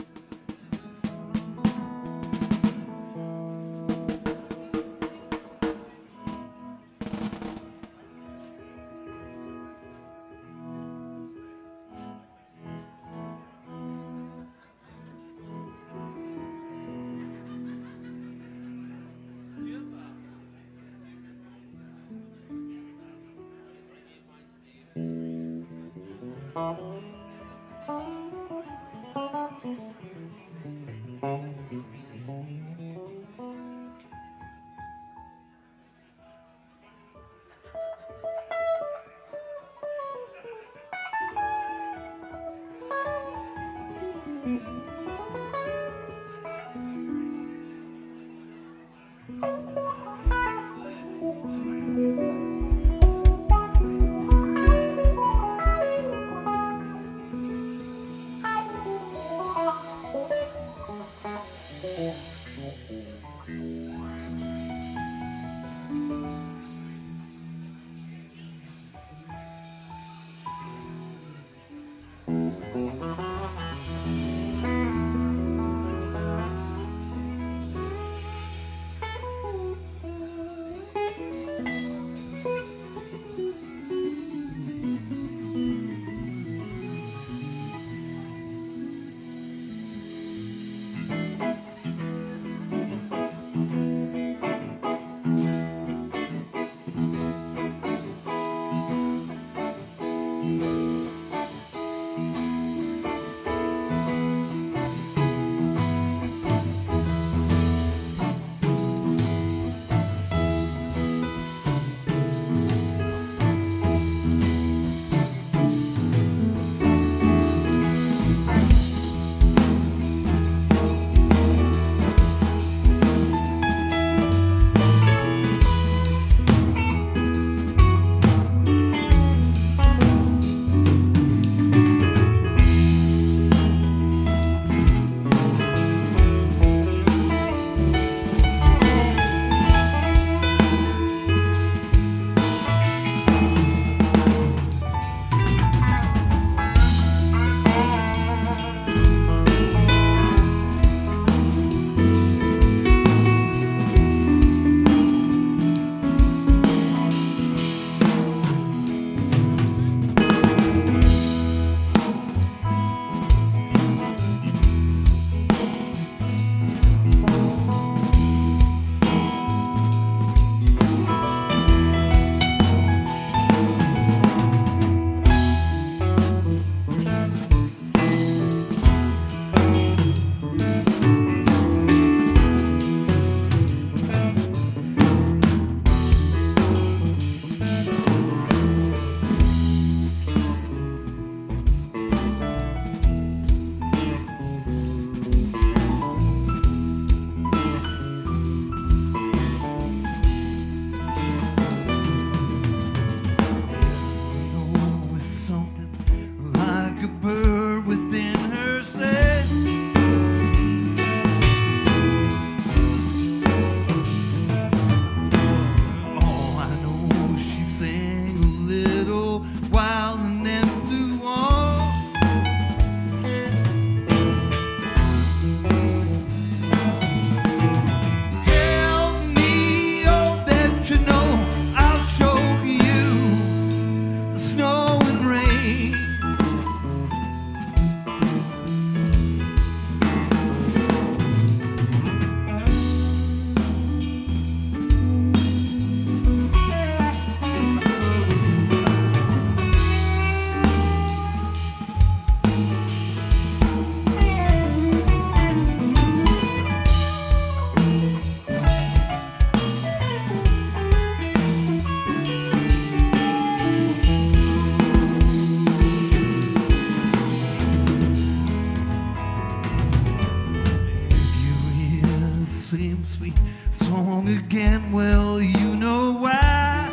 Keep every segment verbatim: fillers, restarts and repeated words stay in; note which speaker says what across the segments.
Speaker 1: again, well, you know why.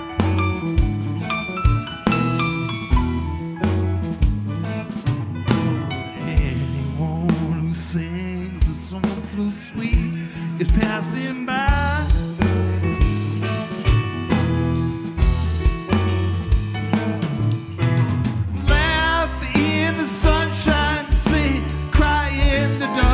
Speaker 1: Anyone who sings a song so sweet is passing by. Laugh in the sunshine, say, cry in the dark.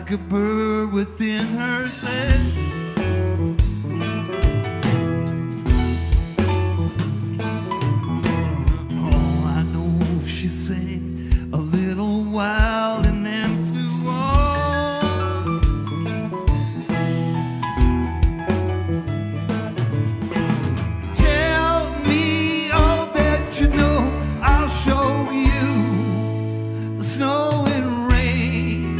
Speaker 1: like a bird within herself. Oh, I know she sang a little while and then flew on. Tell me all that you know, I'll show you the snow and rain.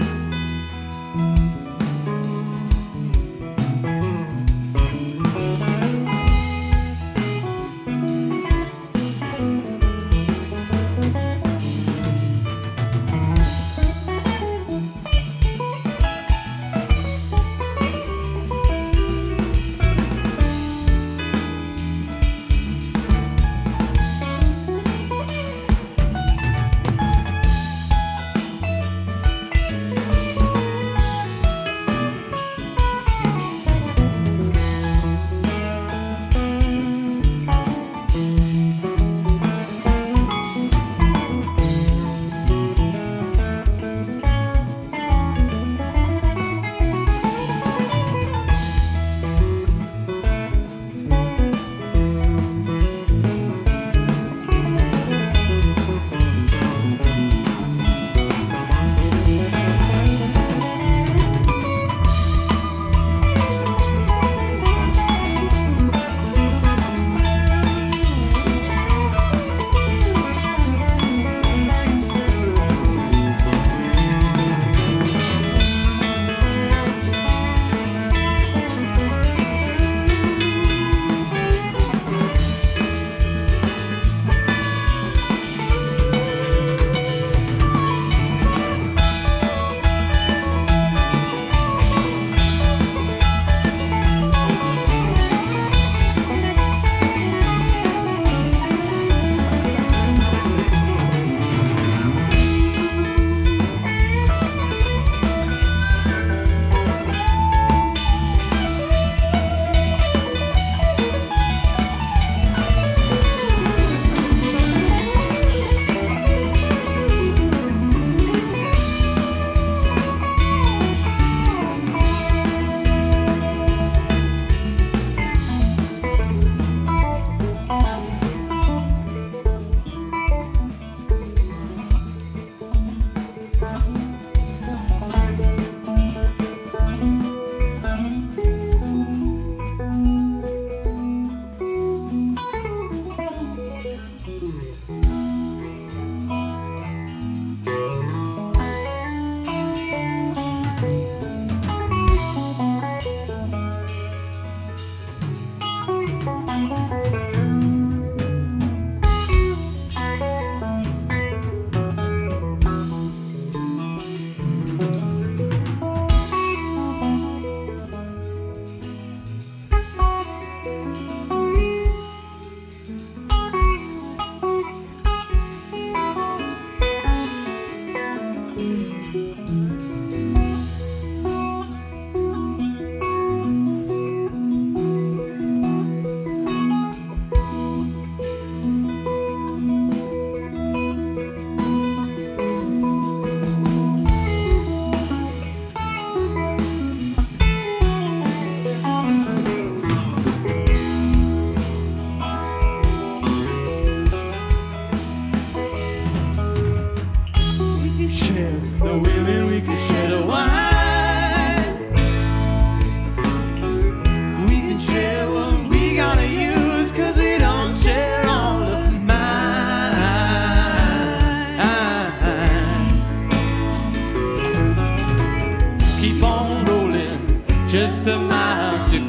Speaker 2: just a mile to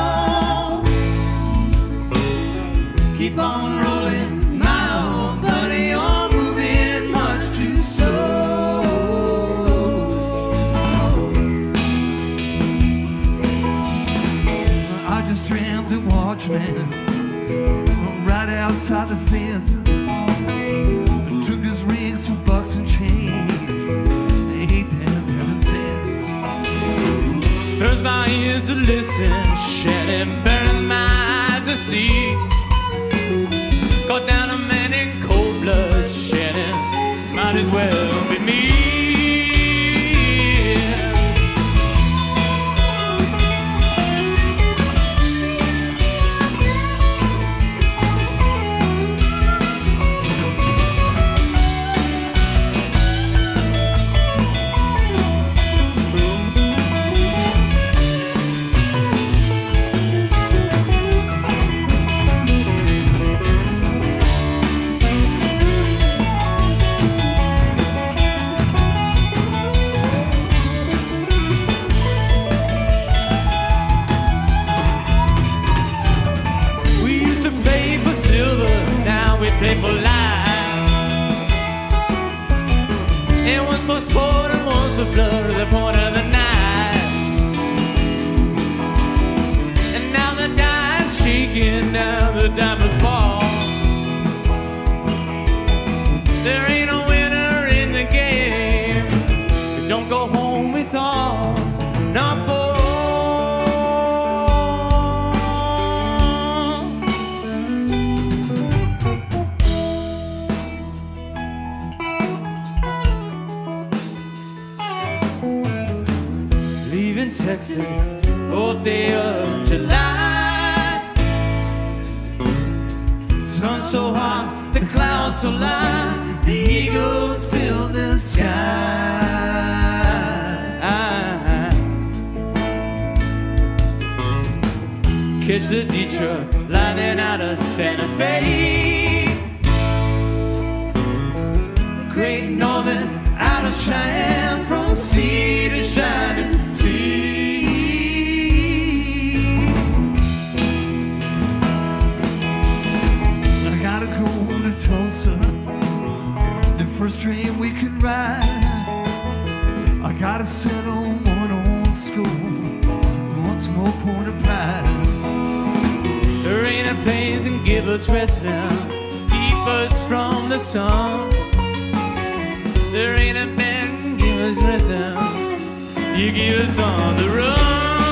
Speaker 2: go. Keep on rolling, my old buddy, you're moving much too slow.
Speaker 1: I just dreamt a watchman right outside the fences, took his rings for bucks and change.
Speaker 2: Turns my ears to listen, shedding, burning my eyes to see. Caught down a man in cold blood, shedding, might as well be me. playful life. And one's for sport and one's for blood at the point of the knife. And now the die's shaking, now the diamonds fall. There ain't a winner in the game. Don't go home with all, not for all. Leaving Texas, fourth day of July. Sun so hot, the clouds so light, the eagles fill the sky. Catch the D truck lining out of Santa Fe. Great Northern out of Cheyenne, from sea to shining sea.
Speaker 1: I gotta go to Tulsa, the first train we could ride. I gotta settle one old score, once more point of pride.
Speaker 2: Rain and plains and give us rest now, keep us from the sun. There ain't a man can give us rest now, you give us on the run.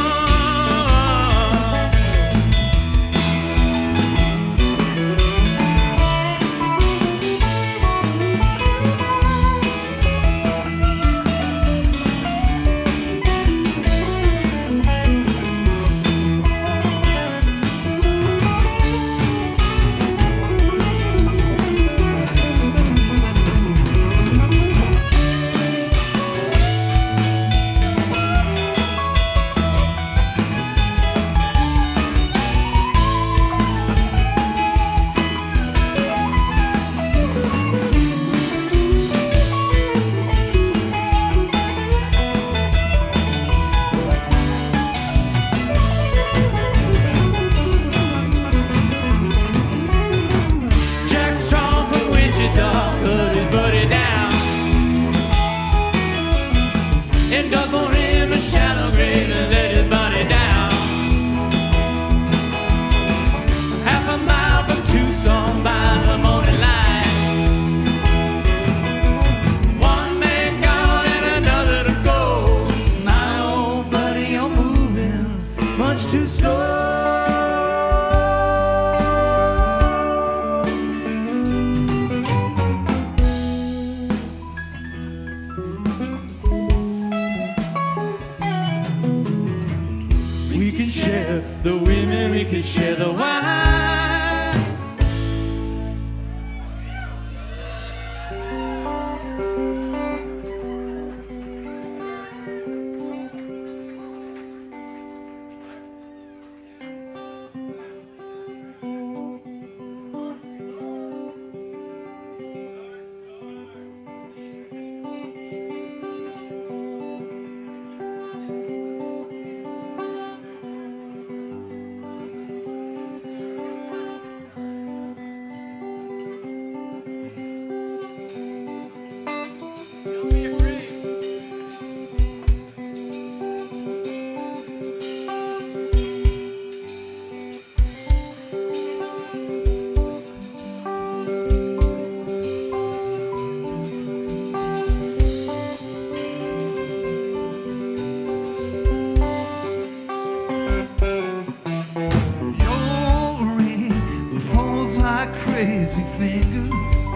Speaker 1: Crazy fingers,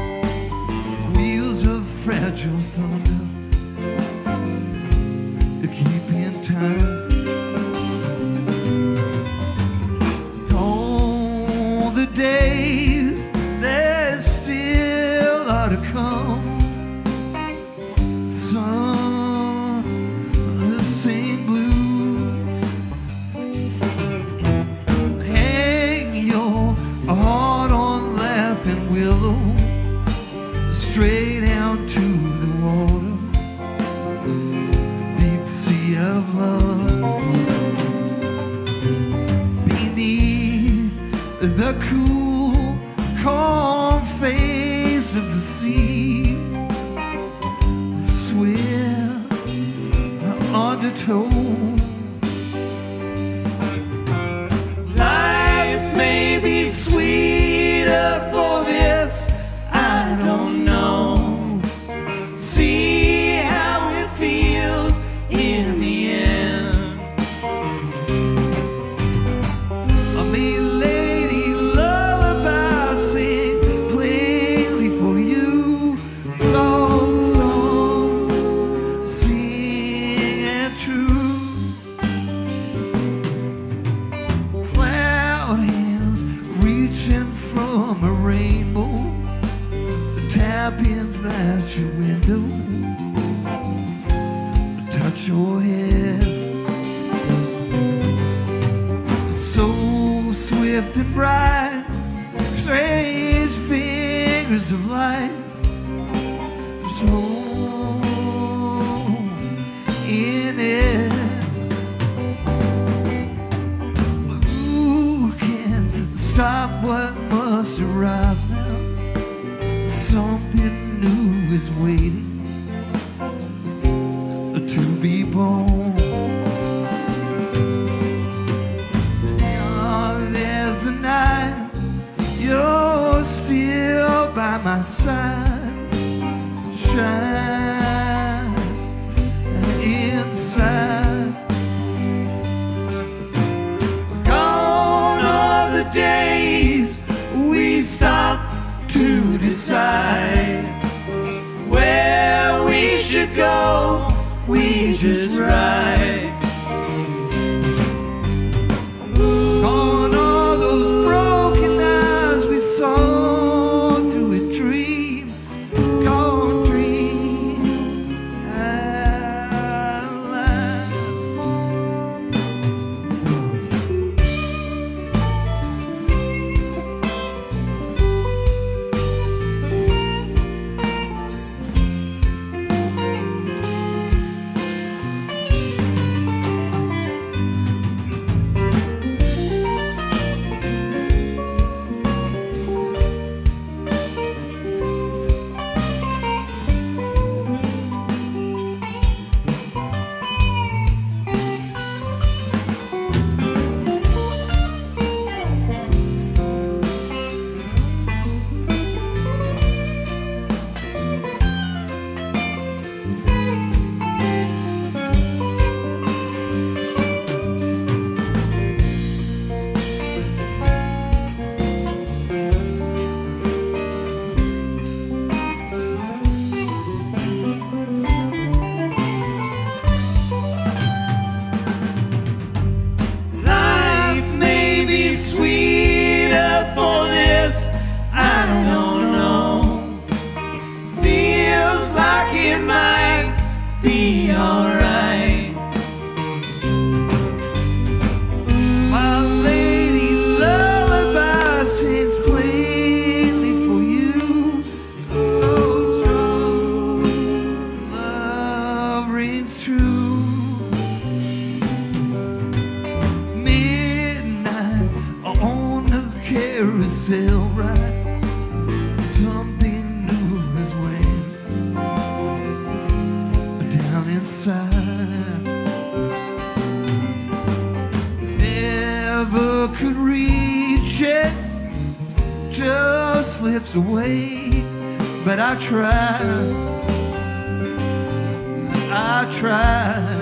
Speaker 1: wheels of fragile thunder to keep in time. All the days that still are to come, sun the same blue. Hang your heart on and willow, straight down to the water, deep sea of love. Beneath the cool, calm face sea, swim undertow. Life may be sweeter for this, I don't know. See how it feels in the end. I mean, lady, lullaby, sing plainly for you. Soft song, sing and true. Cloud hands reaching from a rainbow, tapping at your window, touch your head. So swift and bright, strange fingers of light, so in it. Who can stop what must arrive now? Something new is waiting to be born. Oh, there's the night, you're still by my side. Shine inside. Gone are the days we stopped to decide where we should go. We just ride. Gone are those broken eyes we saw through a dream. Gone dream out loud. Sweeter for this, I don't know. Feels like it might be alright. My lady lullaby sings plainly for you. So strong, love rings true. Carousel ride, something new is waiting down inside. Never could reach it, just slips away. But I tried, I tried.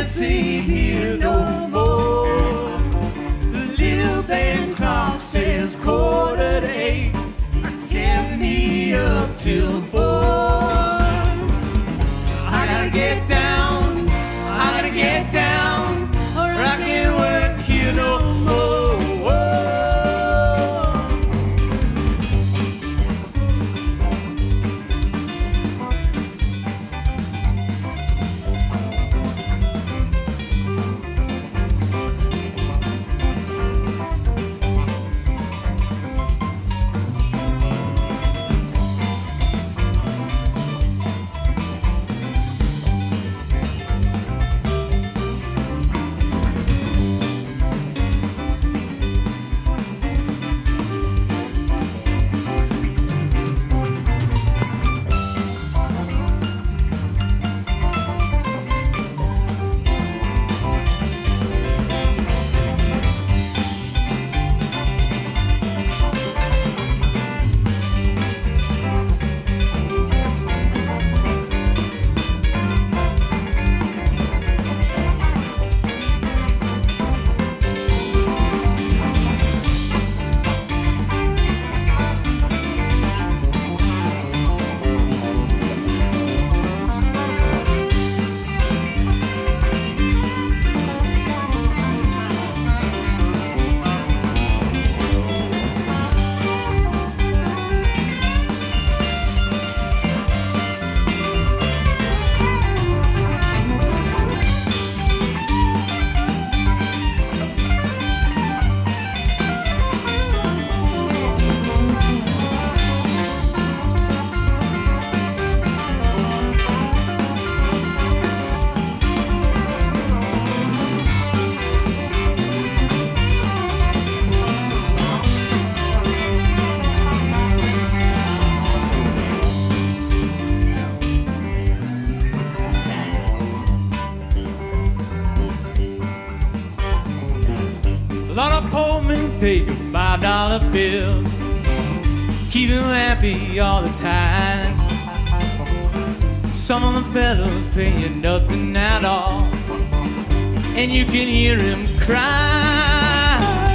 Speaker 2: stay here no more. The little band clock says quarter to eight. Get me up till four. I gotta get down, I gotta get down, or I can't work here no more. Take a five dollar bill, keep him happy all the time. Some of the fellows pay you nothing at all, and you can hear him cry.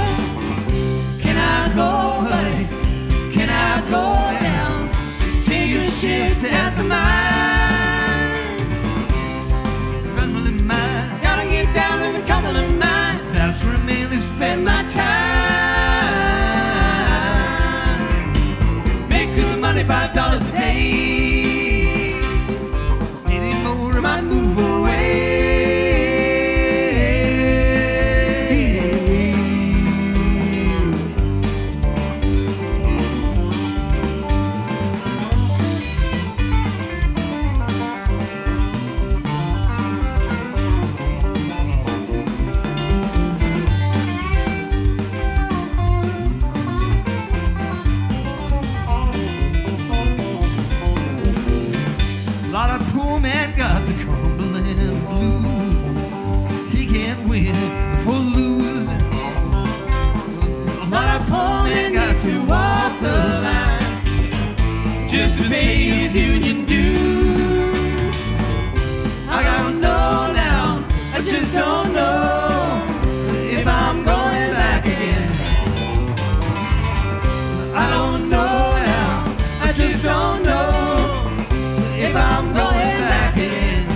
Speaker 2: Can I go, buddy? Can I go down? Take a shift at the mine. Cumberland mine. Gotta get down to the Cumberland mine. That's where I mainly spend my time. Five dollars a day. Any more, I might move away. Just to pay his union dues. I don't know now, I just don't know if I'm going back again. I don't know now, I just don't know if I'm going back again.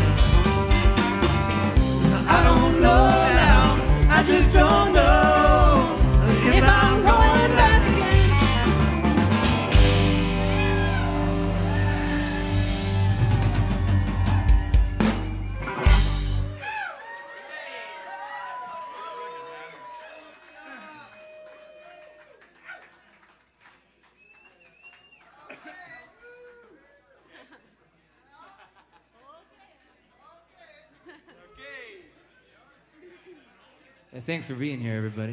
Speaker 2: I don't know now, I just don't know if I'm going back again.
Speaker 3: And thanks for being here, everybody.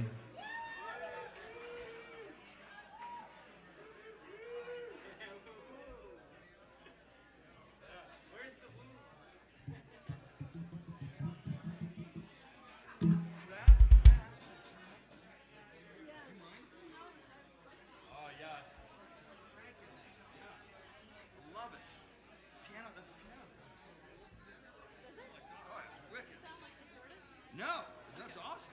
Speaker 4: Piano, that's piano sounds so good. Does it? Oh, it's wicked. Sound like distortion?
Speaker 1: No, that's awesome.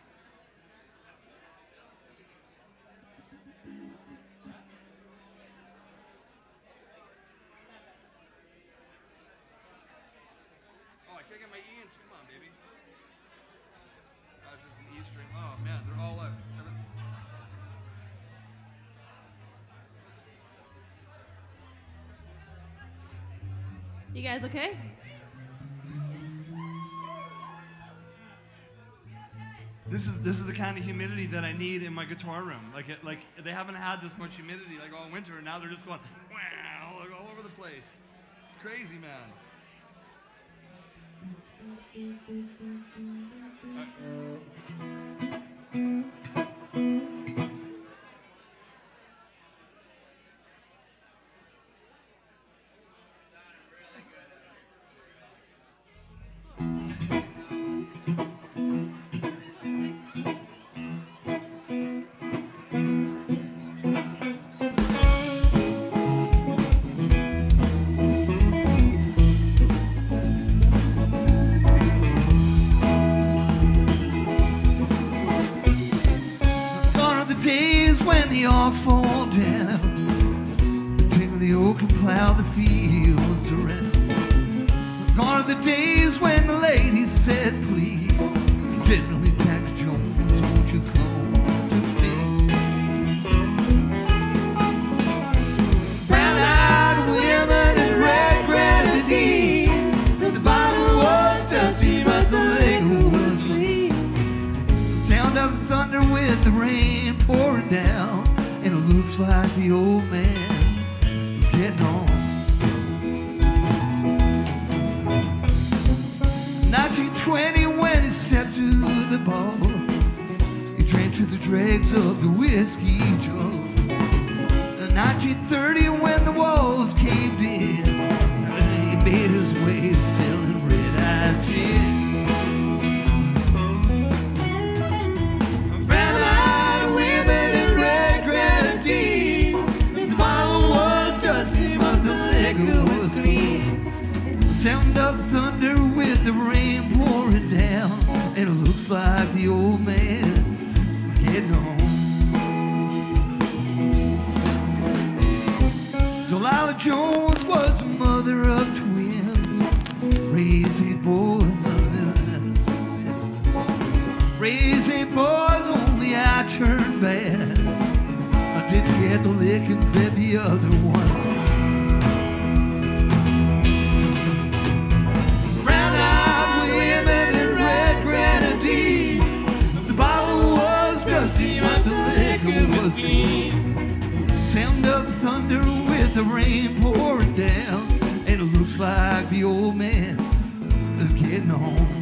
Speaker 1: Oh, I can't get my E in. Come on, baby. That's just an E string. Oh, man, they're all out.
Speaker 3: You guys okay?
Speaker 1: This is this is the kind of humidity that I need in my guitar room. Like it, like they haven't had this much humidity like all winter, and now they're just going wow, like all over the place. It's crazy, man. Fall down, take the oak and plow the fields around. Gone are the days when the ladies said, please, Generally Tax Jones, won't you come to me? Brown-eyed women and red grenadine, the Bible was dusty, but the lake was clean. The sound of thunder with the rain pouring down, and it looks like the old man is getting on. nineteen twenty when he stepped to the bar, he drank to the dregs of the whiskey jug. nineteen thirty when the walls caved in, he made his way selling red-eyed gin. Sound of thunder with the rain pouring down, and it looks like the old man getting on. Delilah Jones was a mother of twins, raised eight boys raised eight boys, only I turned bad. I didn't get the lickings that the other ones. Was sound of thunder with the rain pouring down, and it looks like the old man is getting on.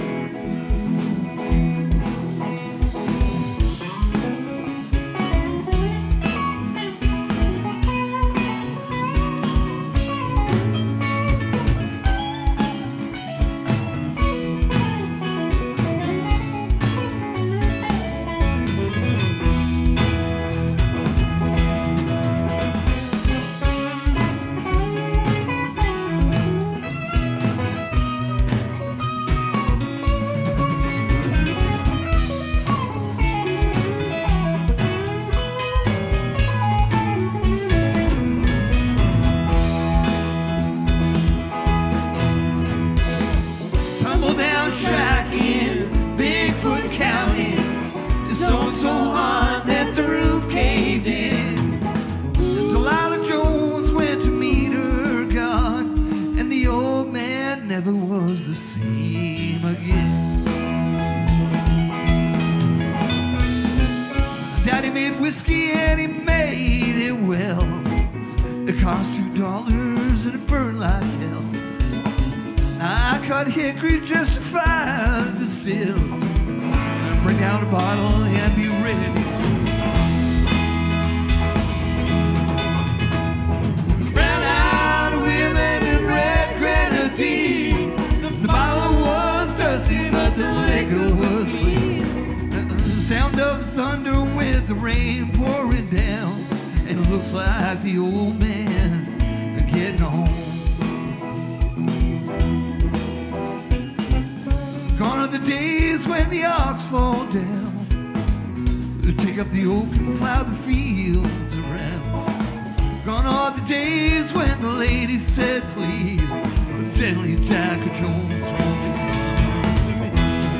Speaker 1: Never was the same again. Daddy made whiskey and he made it well. It cost two dollars and it burned like hell. I cut hickory just to fire the still, and bring out a bottle and be ready to. Brown-eyed women and red grenadine. The bottle was dusty, but the liquor was clean. The sound of thunder with the rain pouring down, and it looks like the old man getting on. Gone are the days when the ox fall down, take up the oak and plow the fields around. Gone are the days when the lady said, please, gently Jack Jones, won't you come to me?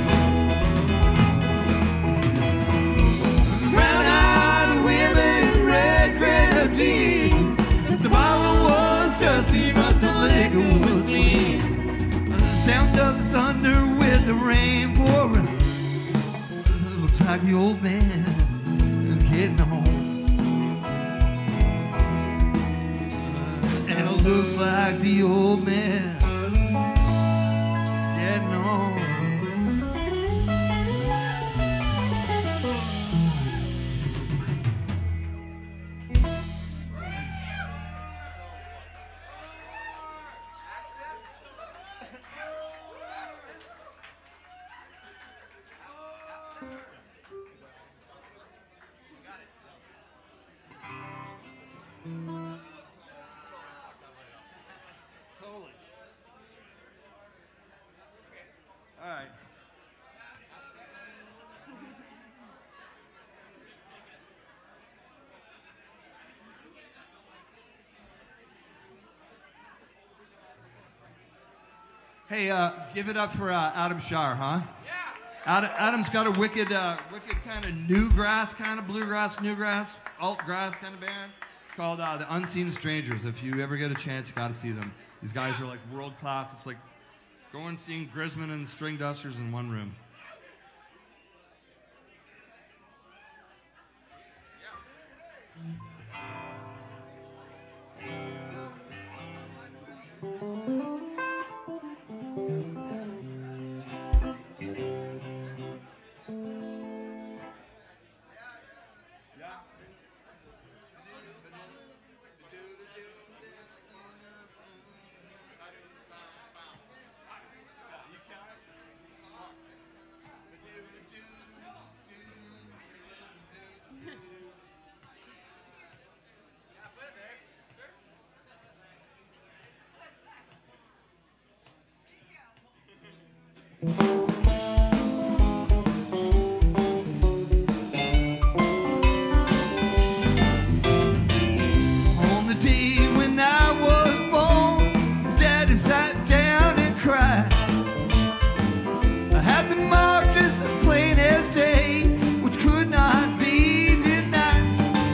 Speaker 1: Brown-eyed women, red grenadine, the bottle was dusty, but the liquor was clean. The sound of the thunder with the rain pouring, it looks like the old man getting home. And it looks like the old man getting home.
Speaker 4: Totally. All right. Hey, uh, give it up for uh, Adam Shar, huh? Yeah. Adam, Adam's got a wicked, uh, wicked kind of new grass, kind of bluegrass, new grass, alt grass kind of band called uh, the Unseen Strangers. If you ever get a chance, you got to see them. These guys are like world class. It's like going and seeing Grisman and String Dusters in one room.
Speaker 1: On the day when I was born, Daddy sat down and cried. I had the mark just as plain as day, which could not be denied.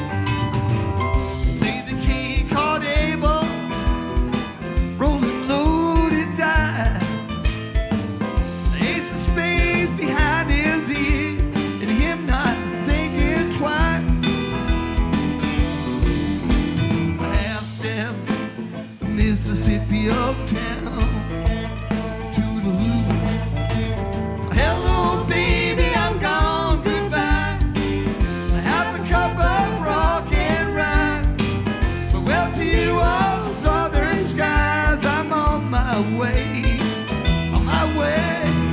Speaker 1: Say the king called Abel, rolling loaded died. The ace of spades behind his ear, and him not thinking twice. Half-step Mississippi uptown, toodaloo. Hello, baby, I'm gone, goodbye. Have a cup of rock and rye. Farewell to you all southern skies. I'm on my way, on my way.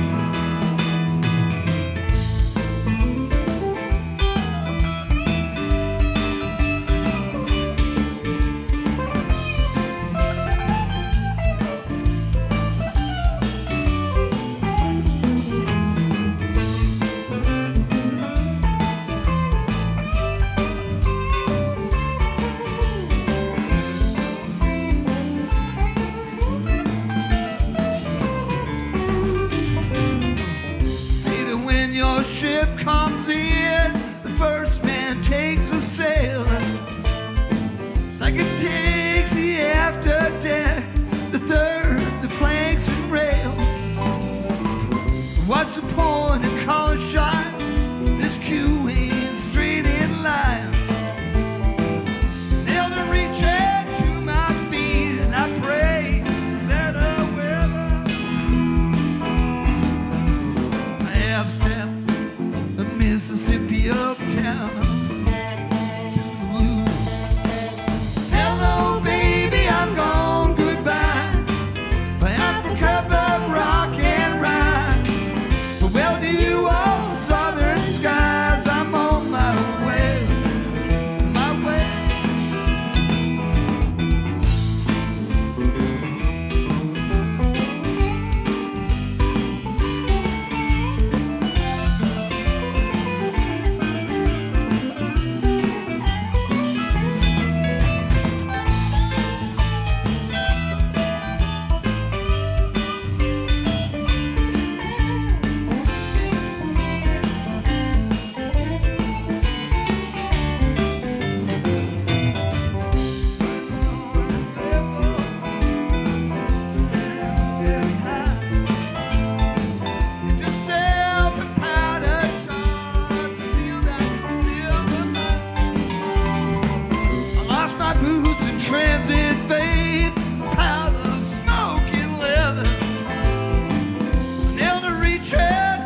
Speaker 1: Say that when your ship comes in, the first man takes a sail. Second takes the after deck, the third the planks and rails. What's the point in calling shot? This queue ain't straight in line. Nailed and reach out to my feet, and I pray that a weather I have stepped the Mississippi uptown. Toodaloo. Hello, baby, I'm gone, goodbye. I have a cup of rock and rye. Farewell to you all southern skies. I'm on my way, my way.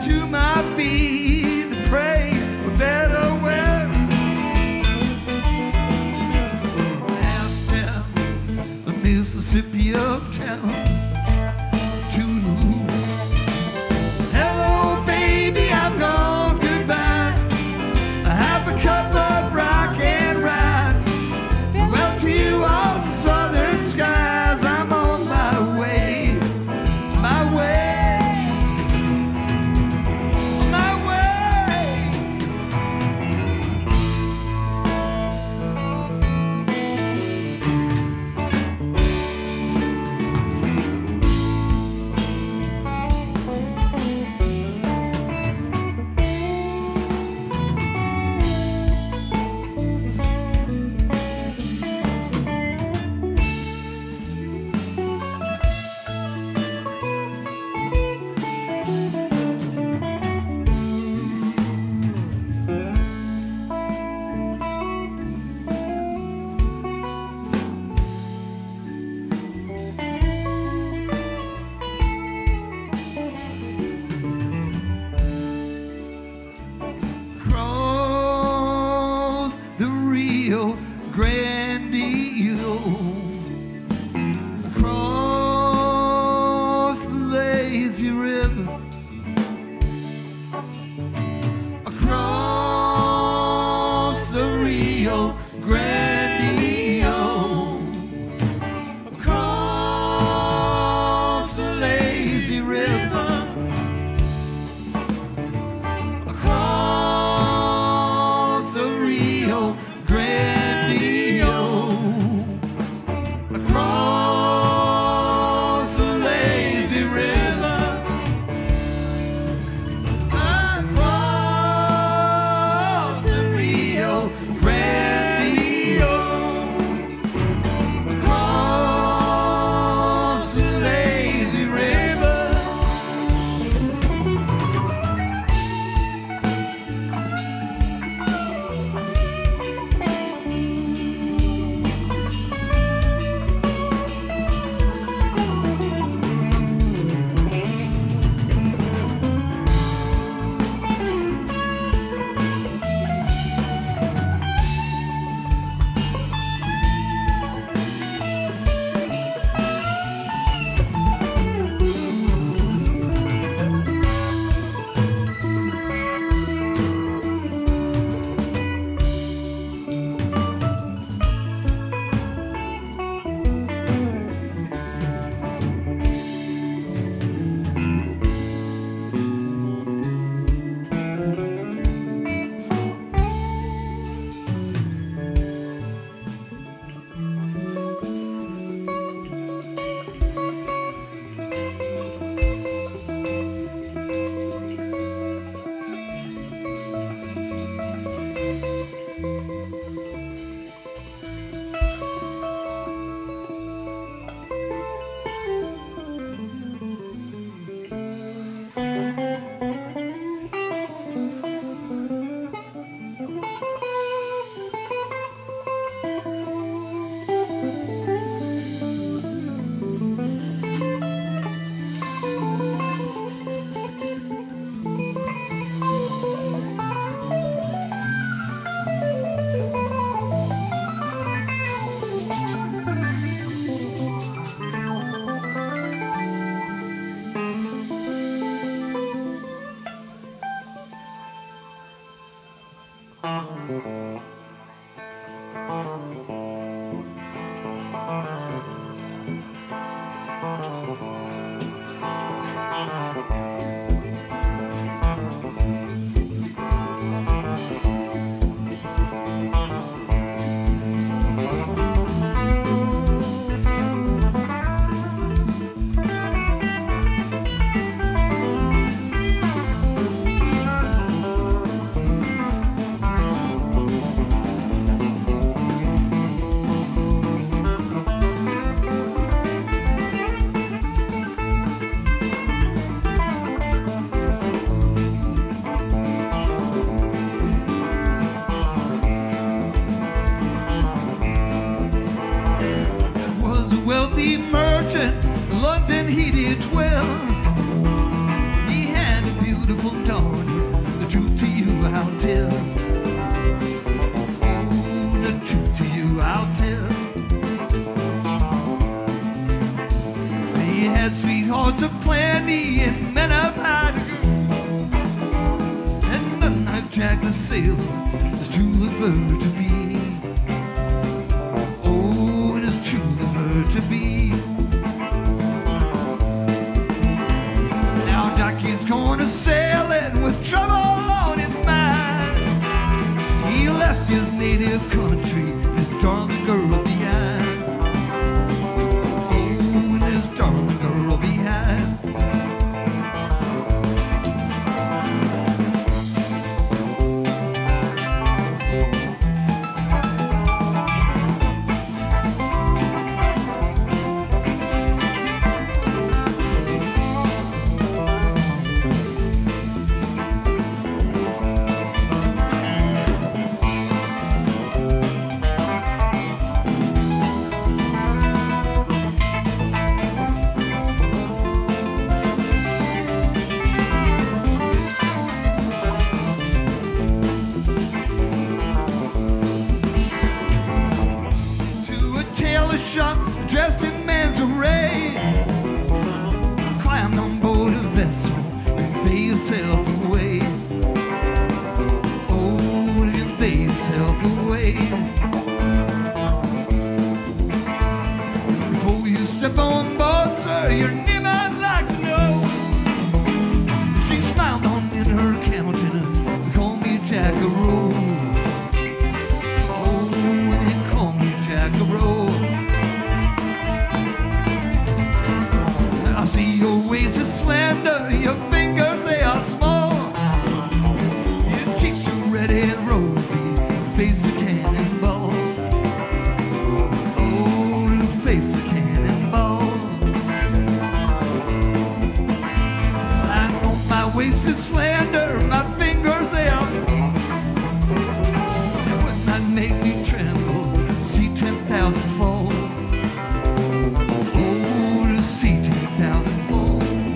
Speaker 1: to my feet to pray for better weather. Asked down the Mississippi uptown. Toodaloo. Hello, baby, I'm gone. Goodbye. I have a cup of rock and ride. Well, to you all southern skies, I'm on my way, my way. London he did well. He had a beautiful darn it, the truth to you I'll tell. Oh, the truth to you I'll tell. They had sweethearts aplenty and men of high degree, and none like Jack the Sailor is truly ever to be. Oh, it is truly ever to be. Now Jackie's going sailing with trouble on his mind. He left his native country, his darling girl behind. Oh, and his darling girl behind. Shop dressed in man's array, climbed on board a vessel and convey yourself away. Oh, and convey yourself away. Before you step on board, sir, your name I'd like to know. She smiled on in her countenance and called me Jack-a-Roe. Oh, and they called me Jack-a-Roe. I see your waist is slender, your fingers they are small, your cheeks are red and rosy, your face a cannonball. Oh, your face a cannonball. I know my waist is slender, my fingers they are. It would not make me tremble, see ten thousand fall. Oh, to see ten thousand fall.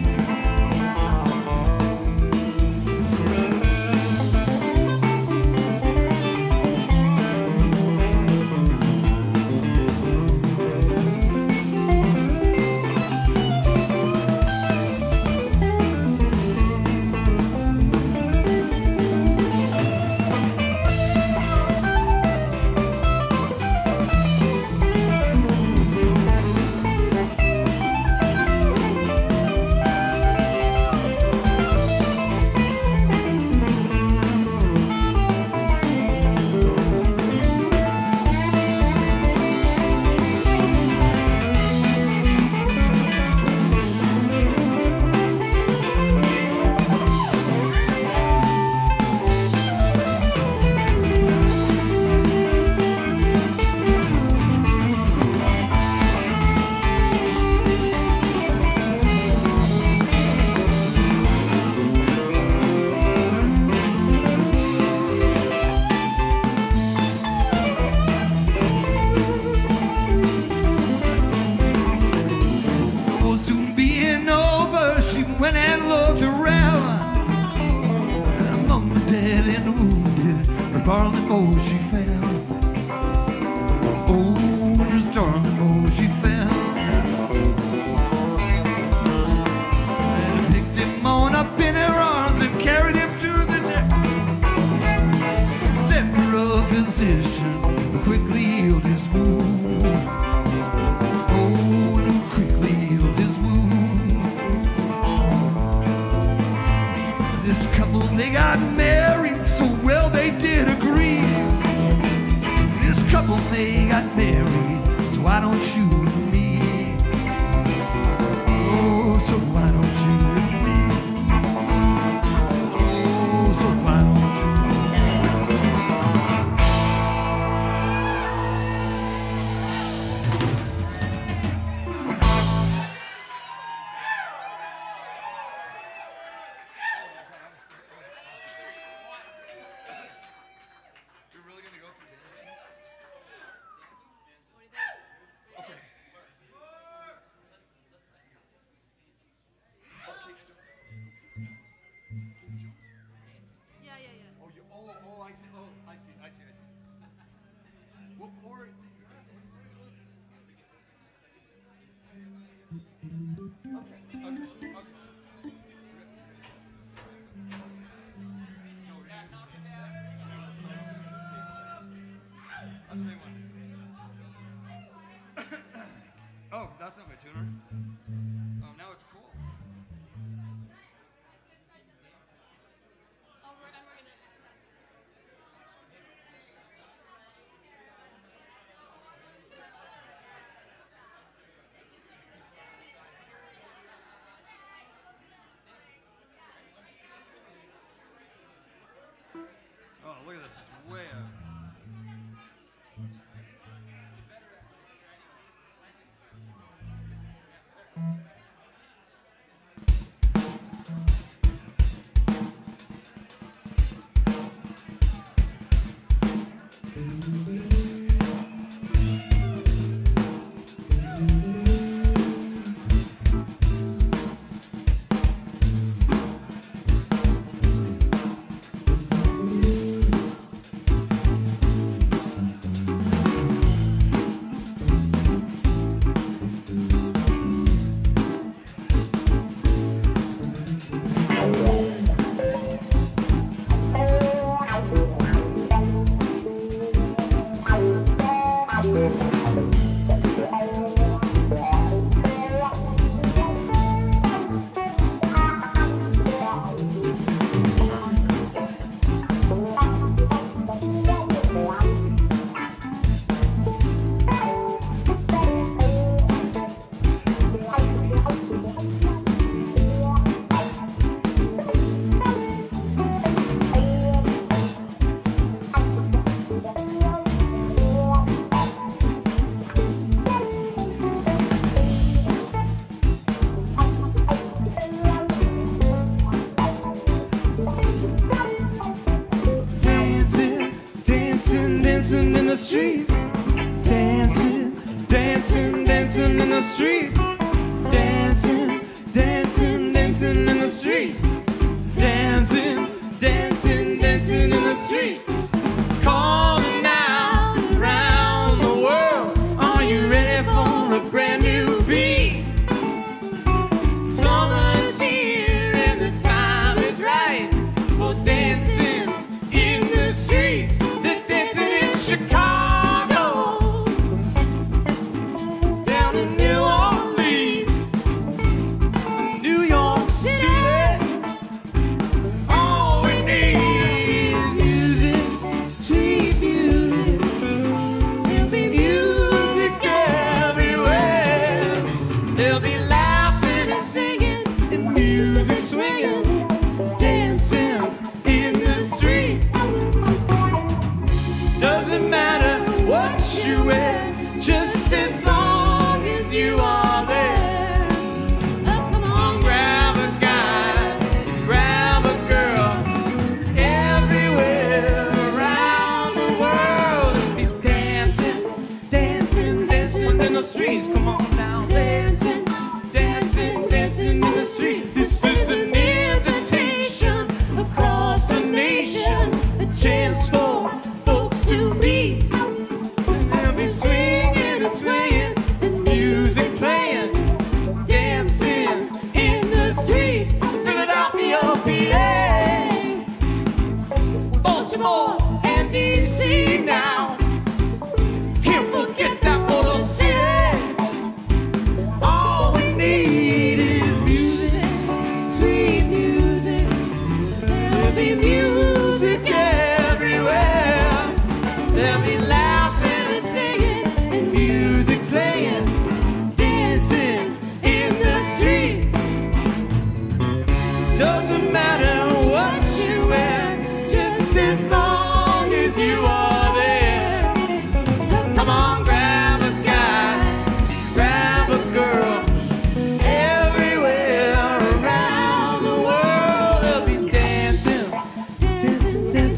Speaker 1: Went and looked around, and among the dead and the wounded, her darling boy she found. Oh, and her darling boy she found. And picked him on up in her arms and carried him to the deck. Sent her a physician who quickly healed his wound. Oh, and who quickly healed his wound. This couple, they got married, so well they did agree. This couple, they got married, so why don't you and me? Oh, so why don't you and me? Oh, so why don't you?
Speaker 4: louder. Oh, now it's cool. Oh, look at this. It's way up.
Speaker 2: dancing in the streets, dancing, dancing, dancing in the streets, dancing, dancing, dancing in the streets, dancing, dancing, dancing in the streets, calling out around the world. Are you ready for a brand new beat? Summer's here and the time is right for dancing in the streets. They're dancing in Chicago, down in New Orleans, New York City. All we need is music, sweet music. There'll be music everywhere. There'll be laughing and singing and music swinging, dancing in the streets. Doesn't matter what you wear, just as long as you are there. Oh, come on, grab a guy, grab a girl, everywhere around the world. And be dancing, dancing, dancing in the streets. Come on now, dancing, dancing, dancing in the streets. This is an invitation across the nation, a chance for folks to meet. And they'll be swinging and swaying and music playing, dancing in the streets. Philadelphia, P A, Baltimore, and D C now. Can't forget that Motor City. All we need is music, sweet music. There'll be music everywhere. There'll be laughing and singing and music playing, dancing in the street. Doesn't matter what you wear, just as long as you are there. So come on, grab a guy, grab a girl, everywhere around the world. They'll be dancing, dancing, dancing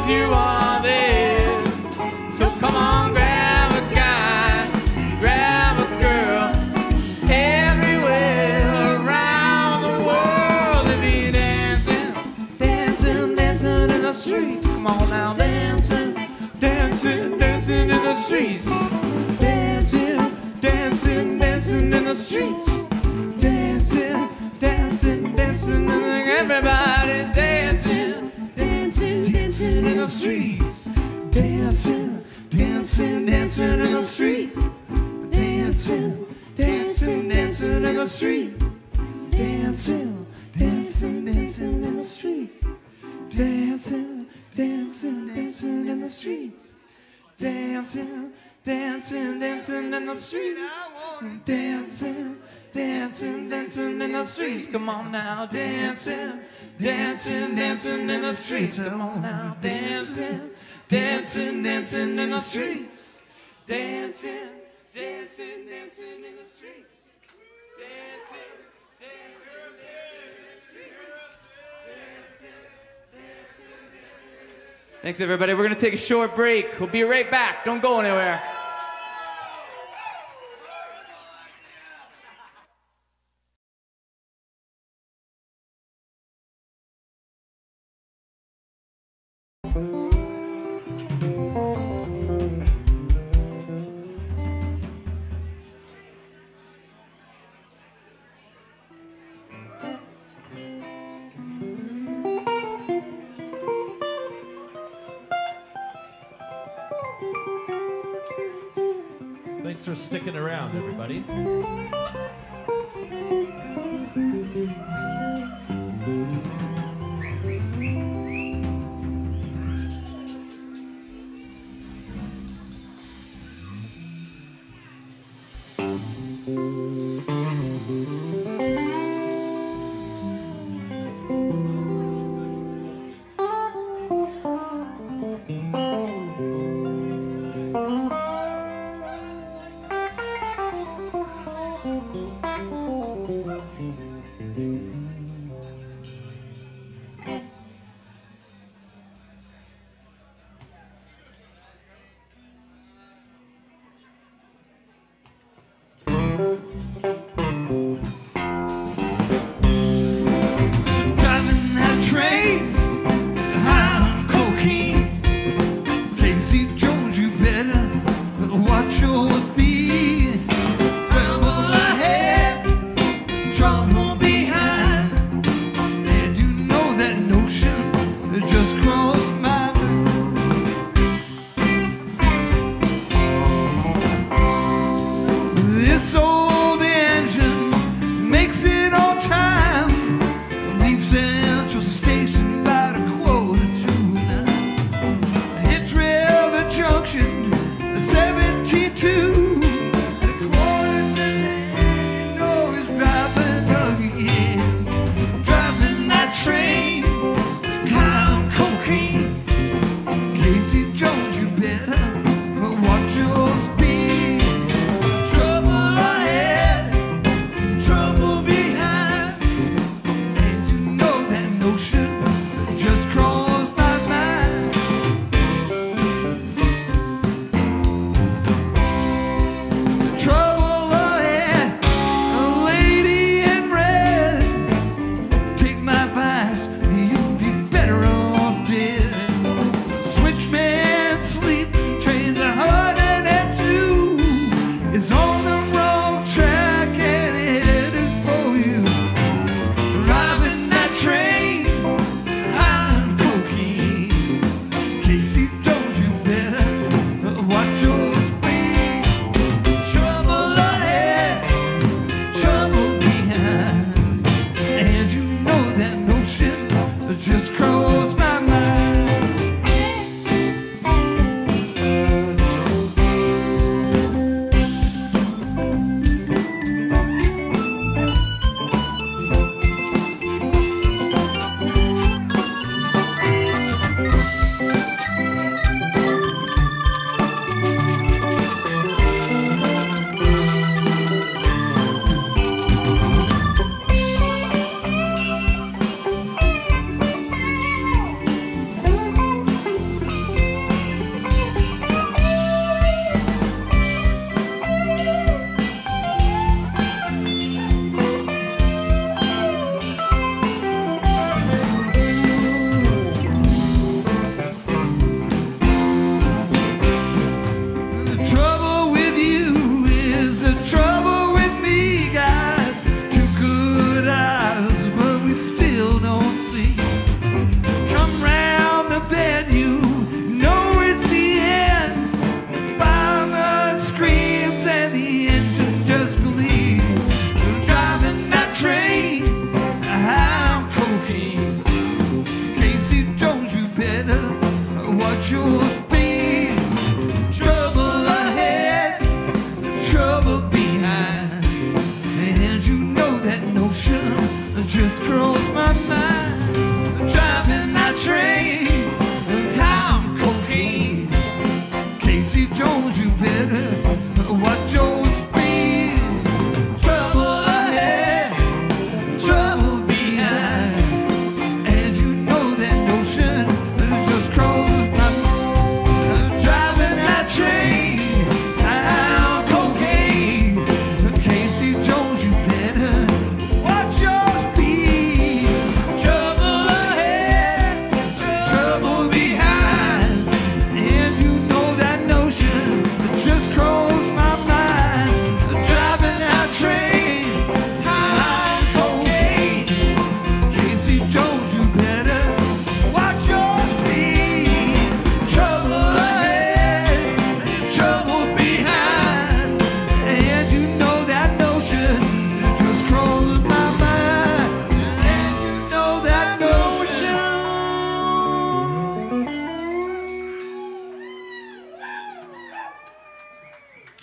Speaker 2: you are there. So come on, grab a guy, grab a girl, everywhere around the world they be dancing, dancing, dancing in the streets. Come on now, dancing, dancing, dancing in the streets. Dancing, dancing, dancing in the streets. Dancing, dancing, dancing, and everybody's dancing, dancing, dancing in the streets. Dancing, dancing, dancing in the streets. Dancing, dancing, dancing in the streets. Dancing, dancing, dancing in the streets. Dancing, dancing, dancing in the streets. Dancing, dancing, dancing in the streets. Dancing, dancing, dancing in the streets. Come on now, dancing, dancing, dancing in the streets. Come on now, dancing, dancing, dancing in the streets. Dancing, dancing, dancing in the streets. Dancing, dancing, dancing in the streets. Dancing, dancing, dancing in the streets. Thanks, everybody. We're going to take a short break. We'll be right back. Don't go anywhere.
Speaker 5: Thanks for sticking around, everybody.
Speaker 1: Train, count cocaine.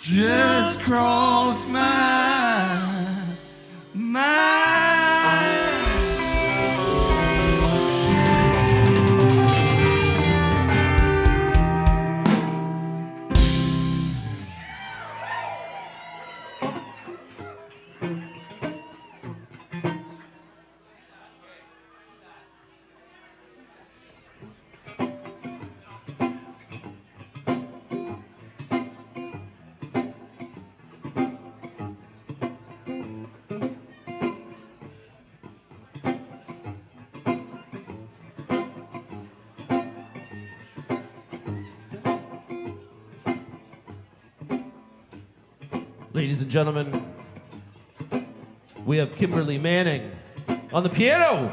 Speaker 1: just crossed my mind.
Speaker 5: Ladies and gentlemen, we have Kimberly Manning on the piano.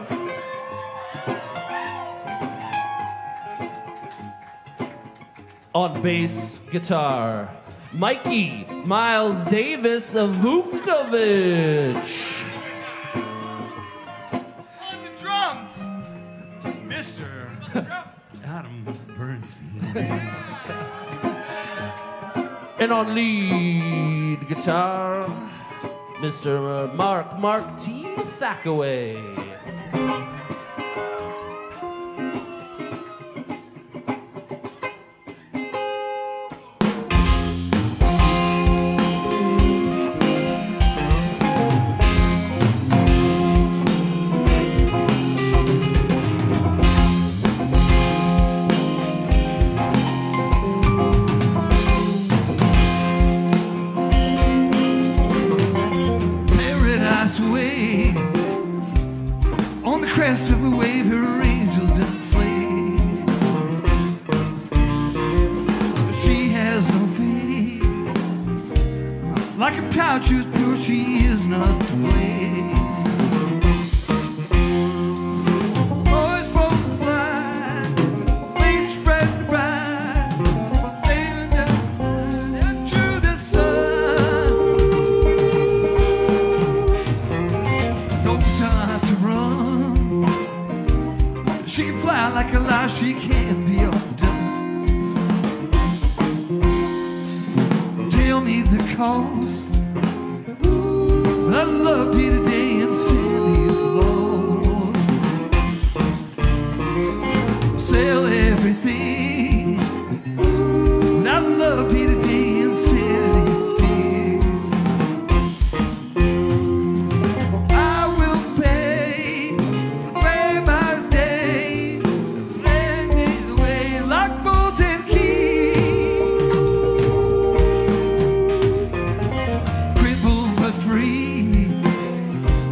Speaker 5: On bass guitar, Mikey Miles Davis Vukovich.
Speaker 4: On the drums, Mister Adam Bernstein.
Speaker 5: And on lead guitar, Mister Mark Mark T. Thackway.
Speaker 1: Way on the crest of a wave, her angels in flame. She has no faith, like a pouch whose pure she is not to blame. Boys both fly, wings spread bright, sailing down into the sun. She can fly like a lie, she can't be undone. Tell me the cause. Ooh, I loved you today and Sandy's Lord. Sell everything. Ooh, I loved you today and Sandy's skin. I will pay way by day, blended away like bolted keys. Crippled but free,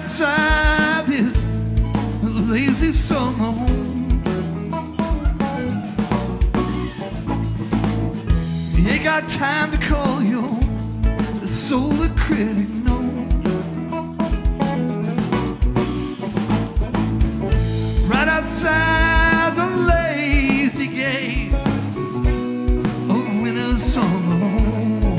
Speaker 1: outside this lazy summer home. You ain't got time to call your solar critic, no. Right outside the lazy gate of winter summer home.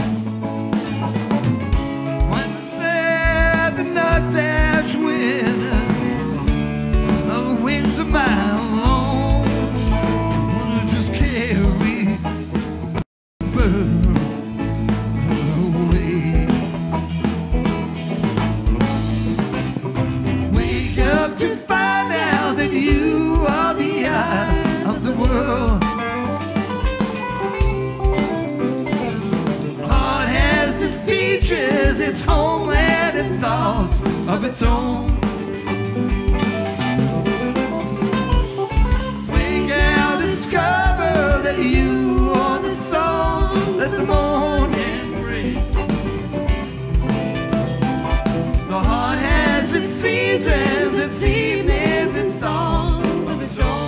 Speaker 1: When there the night that's winter, the wings a mile long, wanna just carry bird away. Wake up to find out that you are the eye of the world. Heart has its beaches, its homeland and thoughts of its own. Wake out, discover that you are the song that the morning brings. The heart has its seasons, its evenings and songs of its own.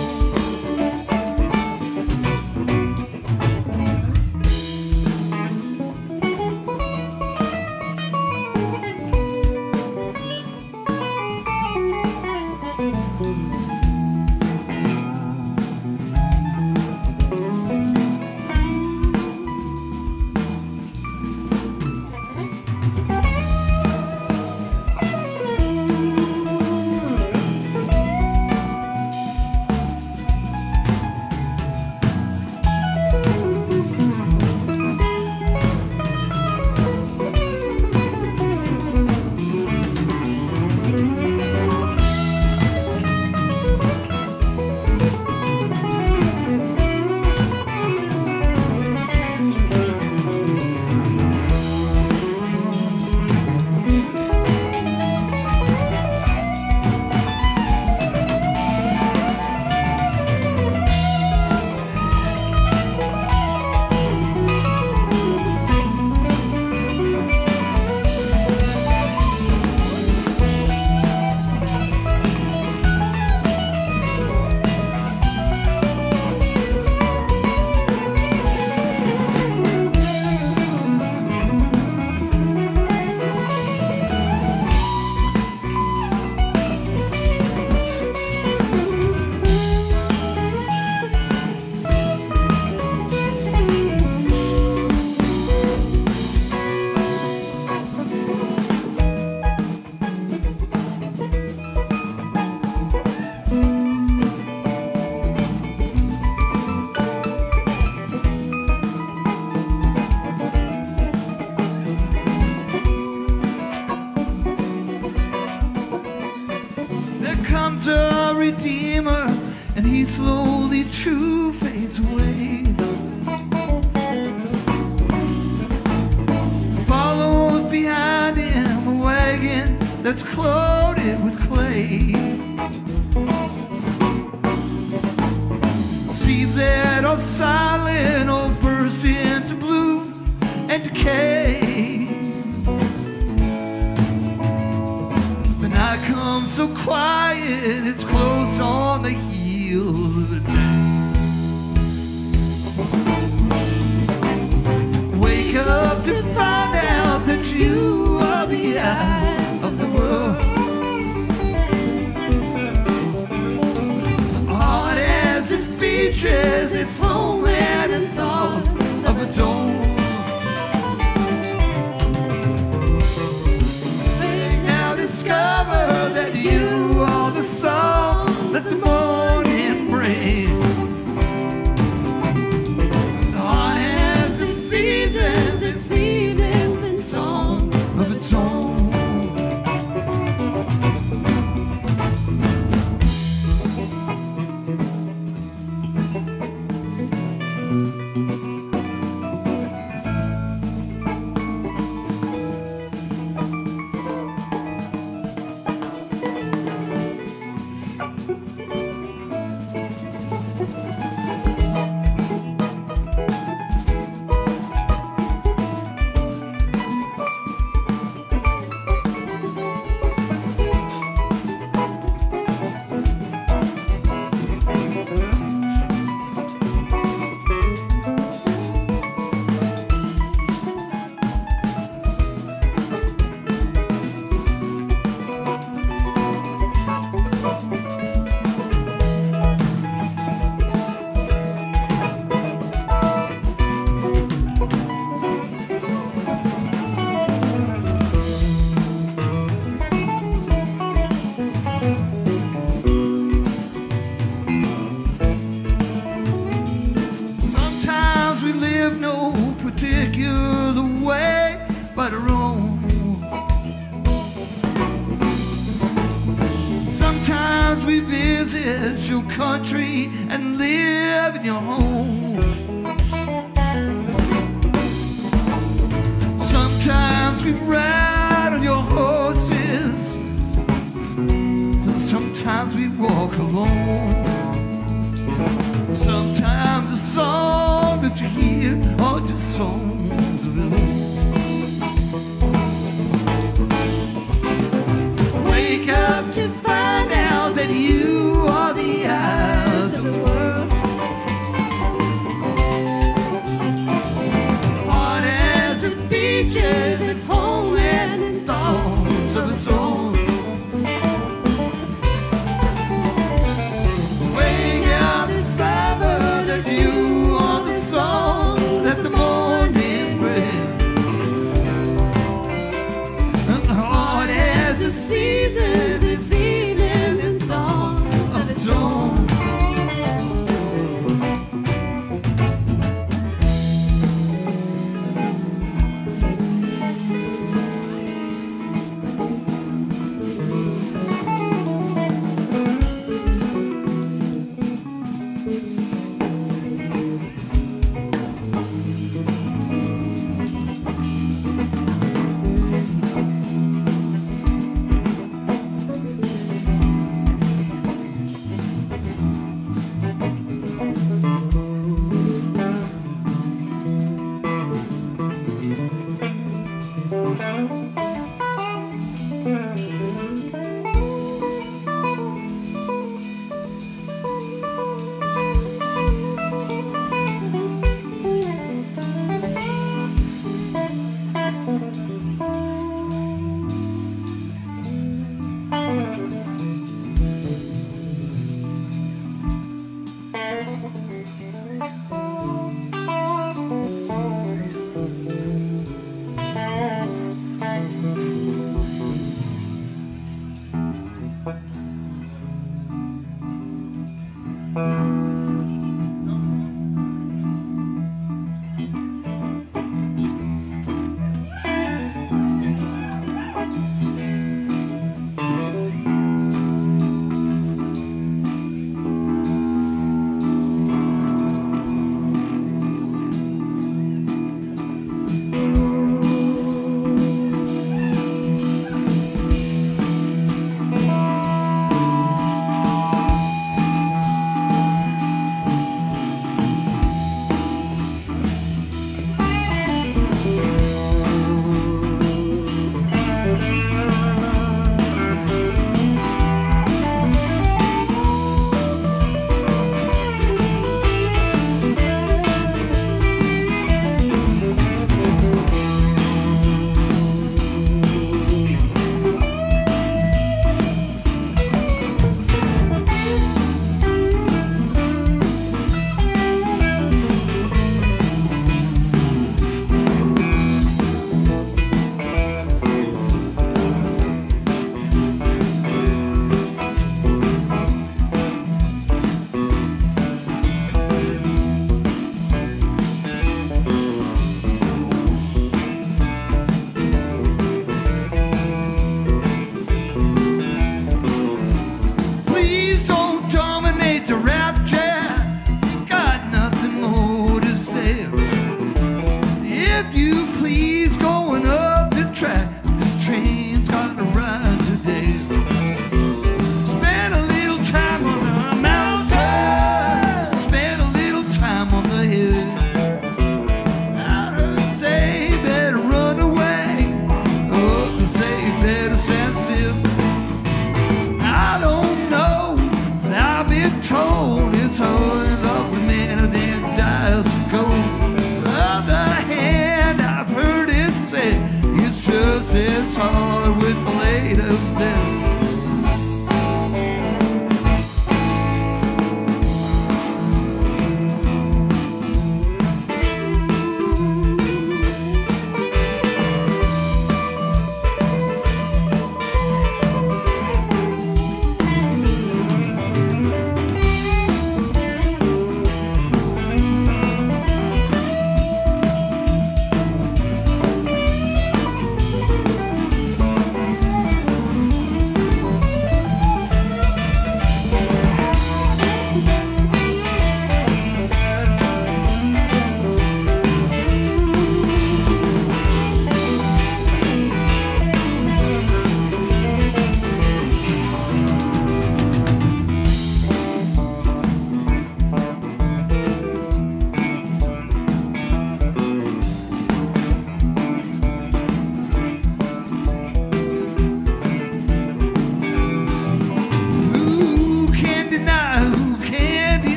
Speaker 1: comes a redeemer, and he slowly true fades away. Follows behind him a wagon that's loaded with clay. Seeds that are silent all burst into bloom and decay. The night comes so quiet, it's close on the heels of the day. Wake up to find out that you are the eyes of the world. The heart has its features, its homeland and thoughts of its own. Discover that you are the song that the morning brings. The heart has its seasons, its evenings, and songs of its own. Sometimes we visit your country and live in your home. Sometimes we ride on your horses. Sometimes we walk alone. Sometimes the song that you hear are just songs of your own. Wake up to find out that you are the eyes of the world. Heart has its beaches, its homeland, and thoughts of its own. Wake up, discover that you are the song that the morning brings. The heart has its seasons, its evenings, and songs of its own.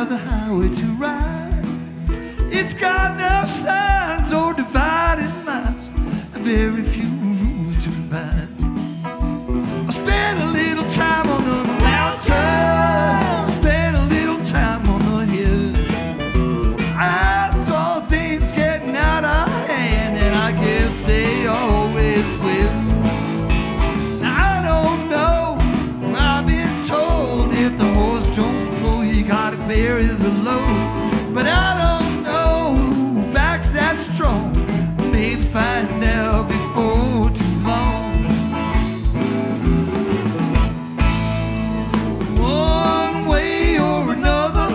Speaker 1: another highway to ride. It's got no signs or dividing lines, and very few rules to abide. I spent a little time on the mountain, spent a little time on the hill. I saw things getting out of hand, and I guess they always will. Now, I don't know, I've been told if the horse don't pull, you gotta bury the load. But I don't know who backs that strong. Maybe find out before too long. One way or another,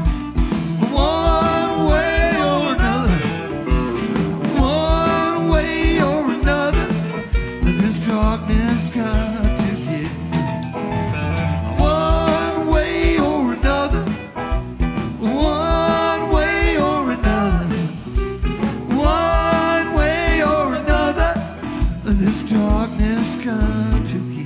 Speaker 1: one way or another, one way or another, this darkness got to get. One way or another, one way or another, one way or another, this darkness got to get.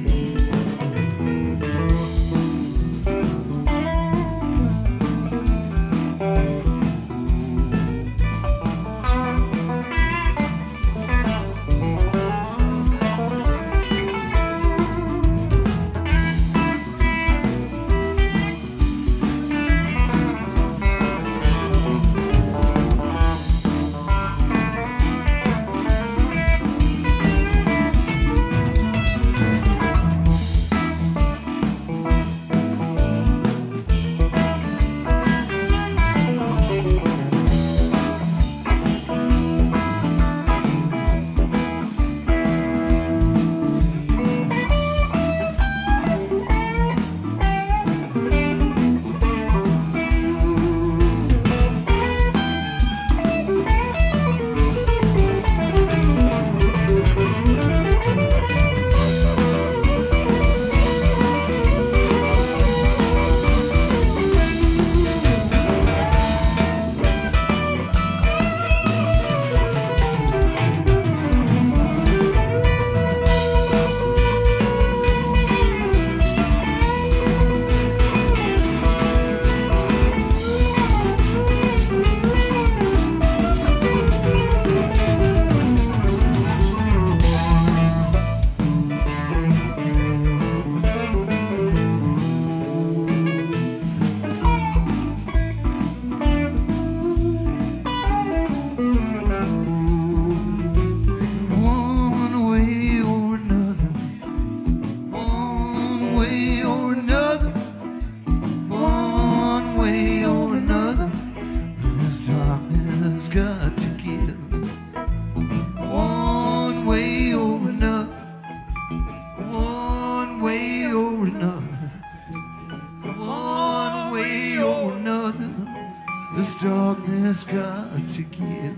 Speaker 1: This darkness got to give.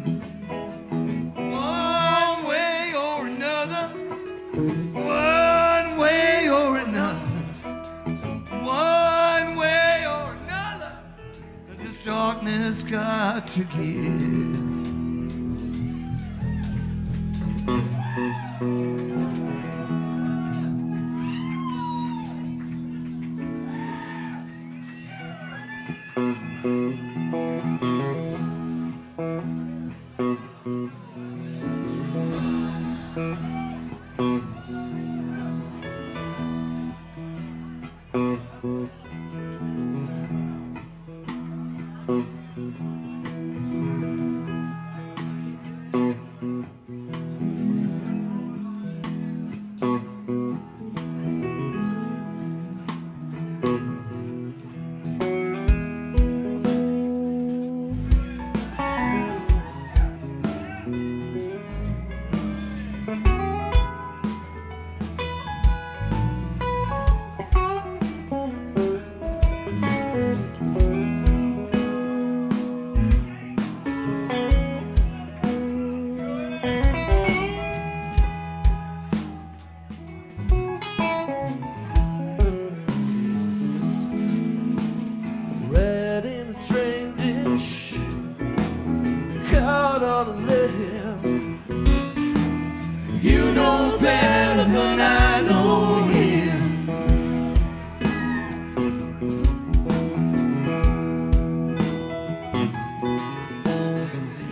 Speaker 1: One way or another, one way or another, one way or another, this darkness got to give.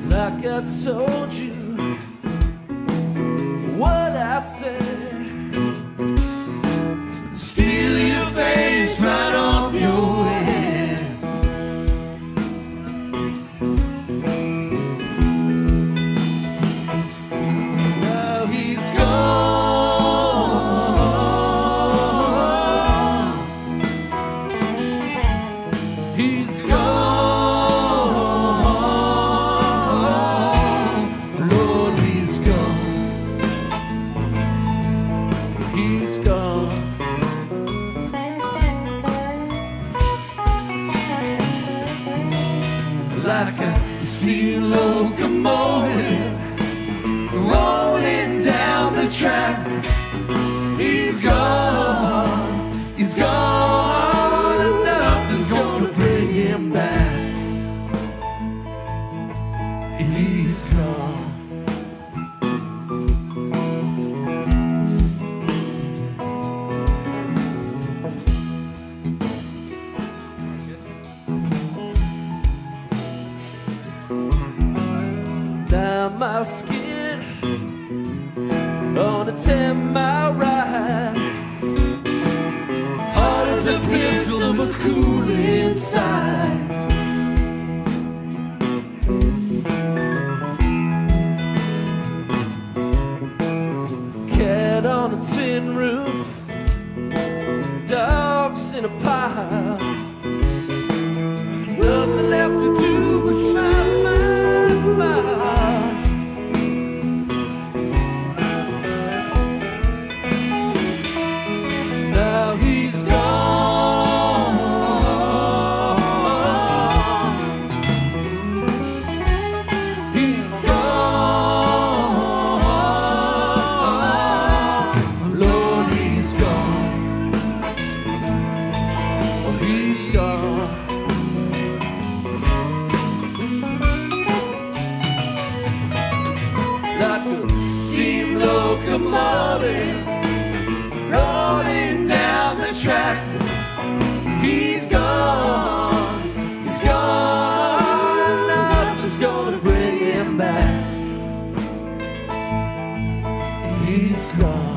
Speaker 5: like I told you what I said.
Speaker 1: Steal your face right off your head.
Speaker 5: Now he's gone. He's gone. Lord, he's gone. He's gone.
Speaker 1: Like a steam locomotive rolling down the track. He's gone, he's gone, and nothing's gonna bring him back. He's gone.
Speaker 5: Down my skin on a ten mile ride,
Speaker 1: Hard as a pistol, but cool inside.
Speaker 5: cat on a tin roof, dogs in a pile, nothing left to do but smile, smile, smile. Now he's gone. He's gone. Lord, he's gone. Oh, he's gone. Like a steam locomotive rolling down the track. He's gone, he's gone, nothing's gonna bring him back. He's gone.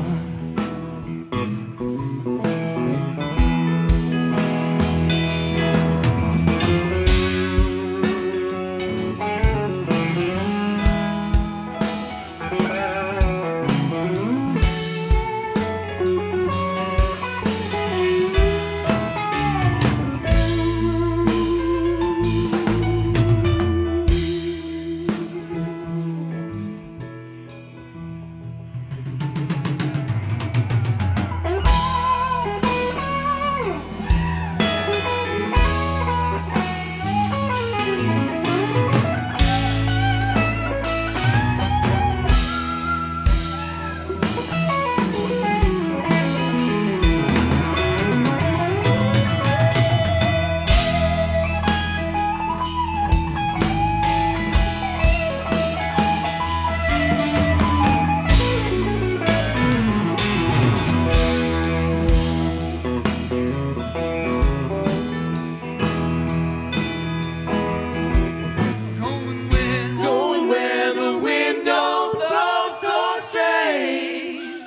Speaker 1: Going where, going where the wind don't blow so strange.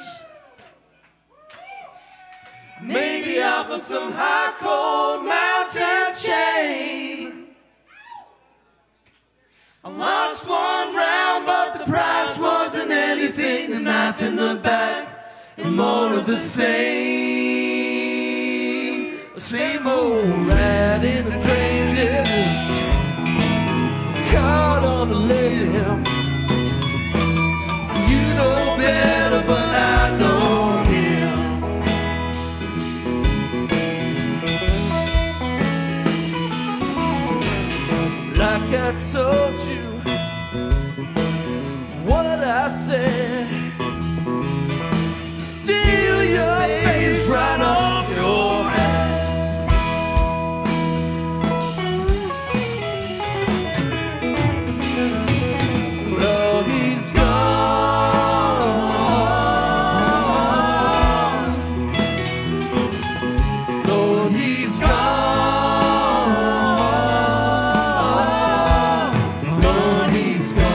Speaker 1: Maybe off of some high cold mountain chain. I lost one round, but the price wasn't anything. The knife in the back, and more of the same. Same old rat in a train ditch, caught on a limb. You know better, but I know him.
Speaker 5: Like I told you what I said.
Speaker 1: Steal your face right off your head.
Speaker 5: Lord, he's gone.
Speaker 1: Lord, he's gone. Lord, he's gone.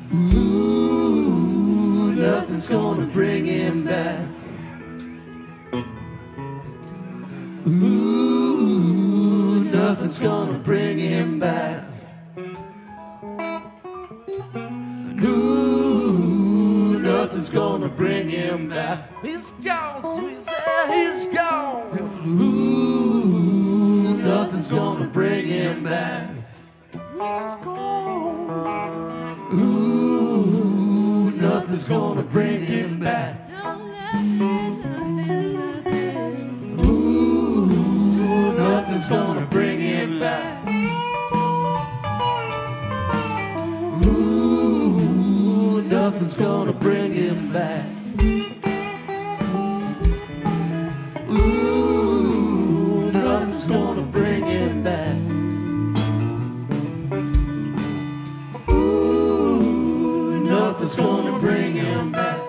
Speaker 1: Ooh, nothing's gonna bring him back. Ooh, nothing's gonna bring him back. Ooh, nothing's gonna bring him back.
Speaker 5: He's gone, sweet Sam, he's gone.
Speaker 1: Ooh, nothing's gonna bring him back. He's gone. Ooh, nothing's gonna bring him back. Ooh, nothing's gonna bring him back. Ooh, nothing's gonna bring him back. Ooh, nothing's gonna bring him back. Ooh, nothing's gonna bring him back.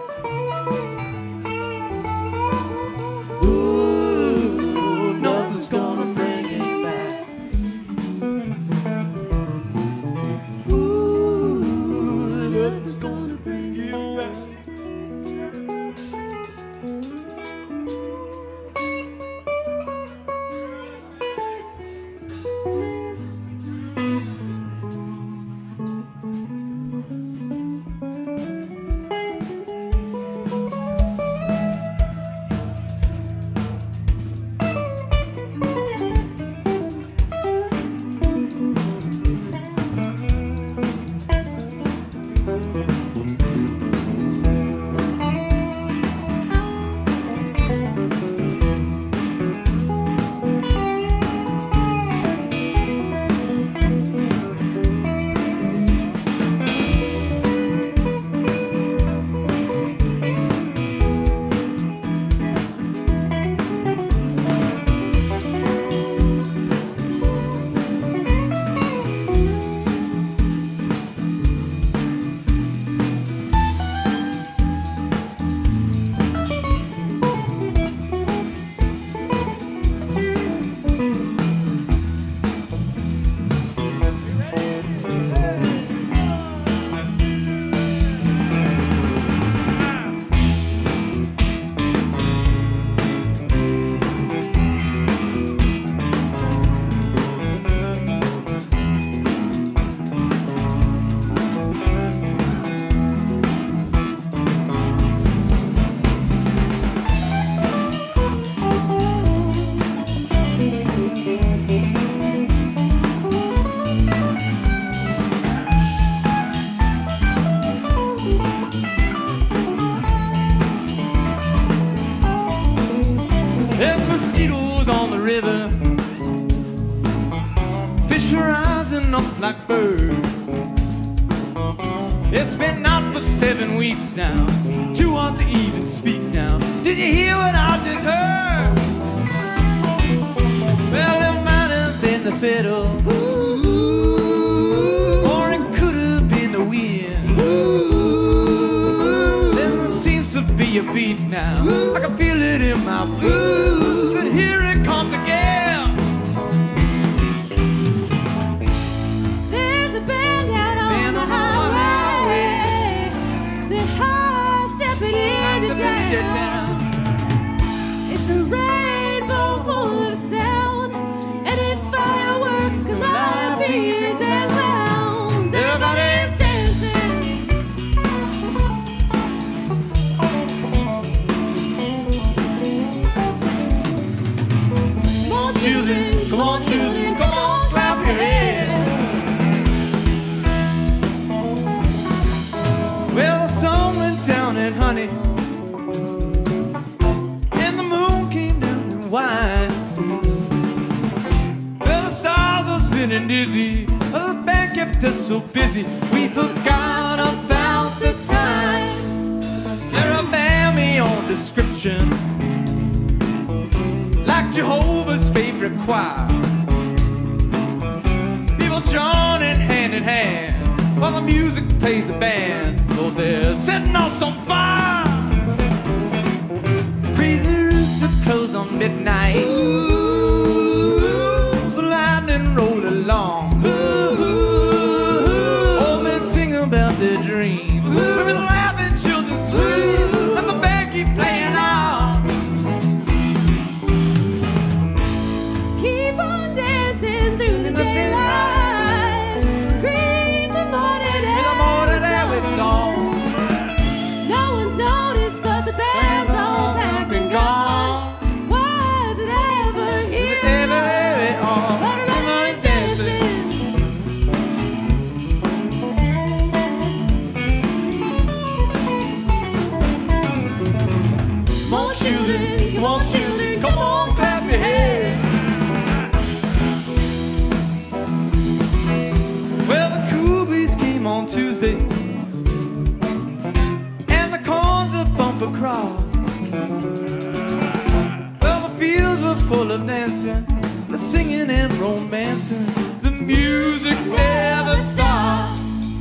Speaker 1: Ooh, nothing's gonna bring him back. Ooh, nothing's gonna bring him back.
Speaker 2: There's mosquitoes on the river, fish are rising up like birds. It's been out for seven weeks now, too hot to even speak now. Did you hear what I just heard? Well, it might have been the fiddle, or it could have been the wind. There seems to be a beat now, I can feel it in my feet. And here it comes again.
Speaker 3: There's a band out on
Speaker 2: Band
Speaker 3: the
Speaker 2: on the
Speaker 3: highway. They're high stepping into town. It's a rainbow full of sound, and it's fireworks, calliope's and clowns. Everybody's dancing. Come on, children,
Speaker 2: Come on, children, come on, clap your hands. Well, the sun went down and honey, and the moon came down and wine. Well, the stars were spinning dizzy, well, the band kept us so busy, we forgot about the time. They're a mammy on description, like Jehovah's favorite choir. People joining hand in hand while the music plays the band. Oh, they're setting us on fire. Crazy rooster closed on midnight. Ooh, the lightning rolled along. Ooh, old men sing about their dreams. Thursday, and the corn's a bumper crop. Well, the fields were full of dancing, the singing and romancing. The music never stopped.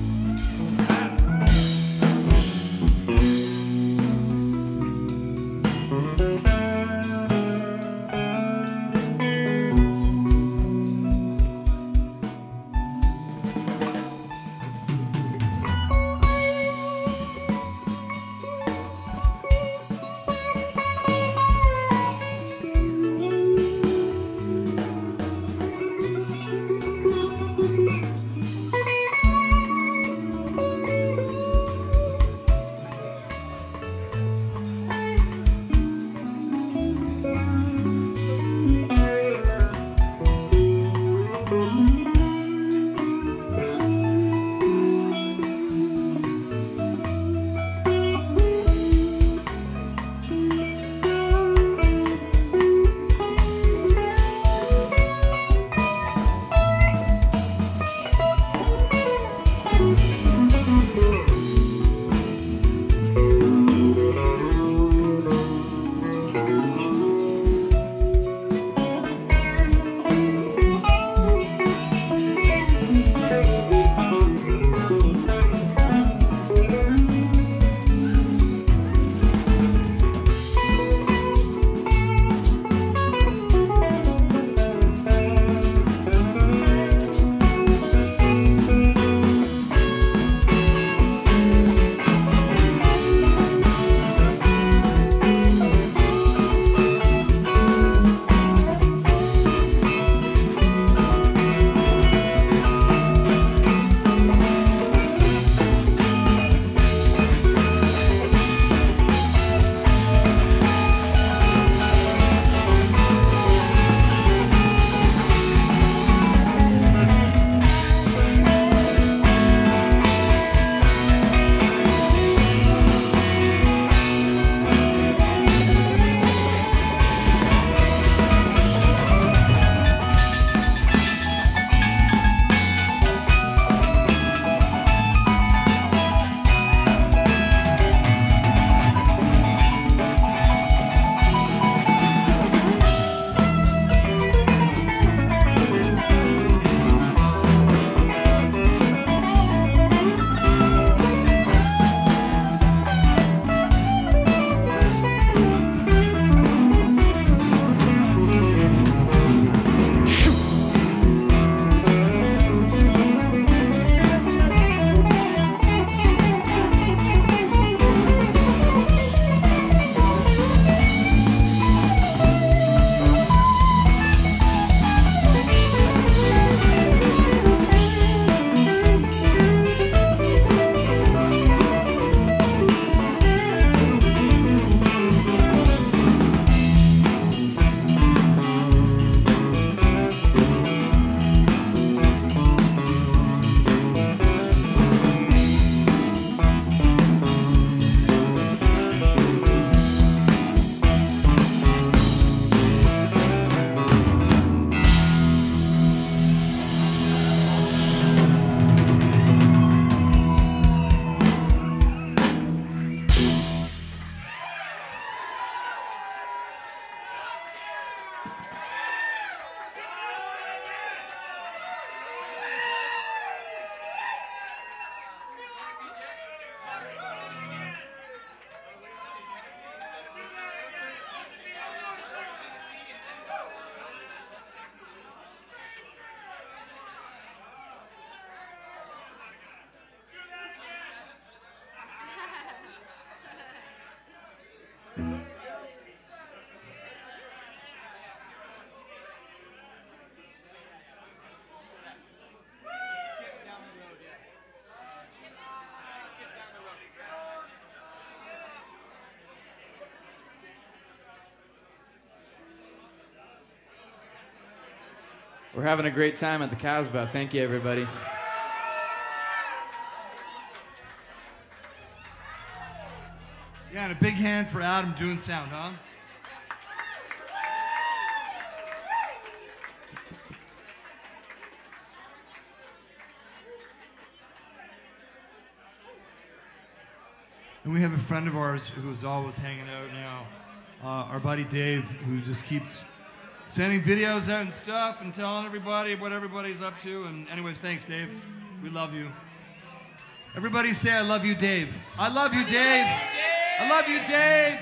Speaker 6: We're having a great time at the Casbah. Thank you, everybody.
Speaker 4: Yeah, and a big hand for Adam doing sound, huh? And we have a friend of ours who's always hanging out now, uh, our buddy Dave, who just keeps sending videos out and stuff and telling everybody what everybody's up to. And anyways, thanks, Dave. We love you. Everybody say, I love you, Dave. I love you, Dave. I love you, Dave.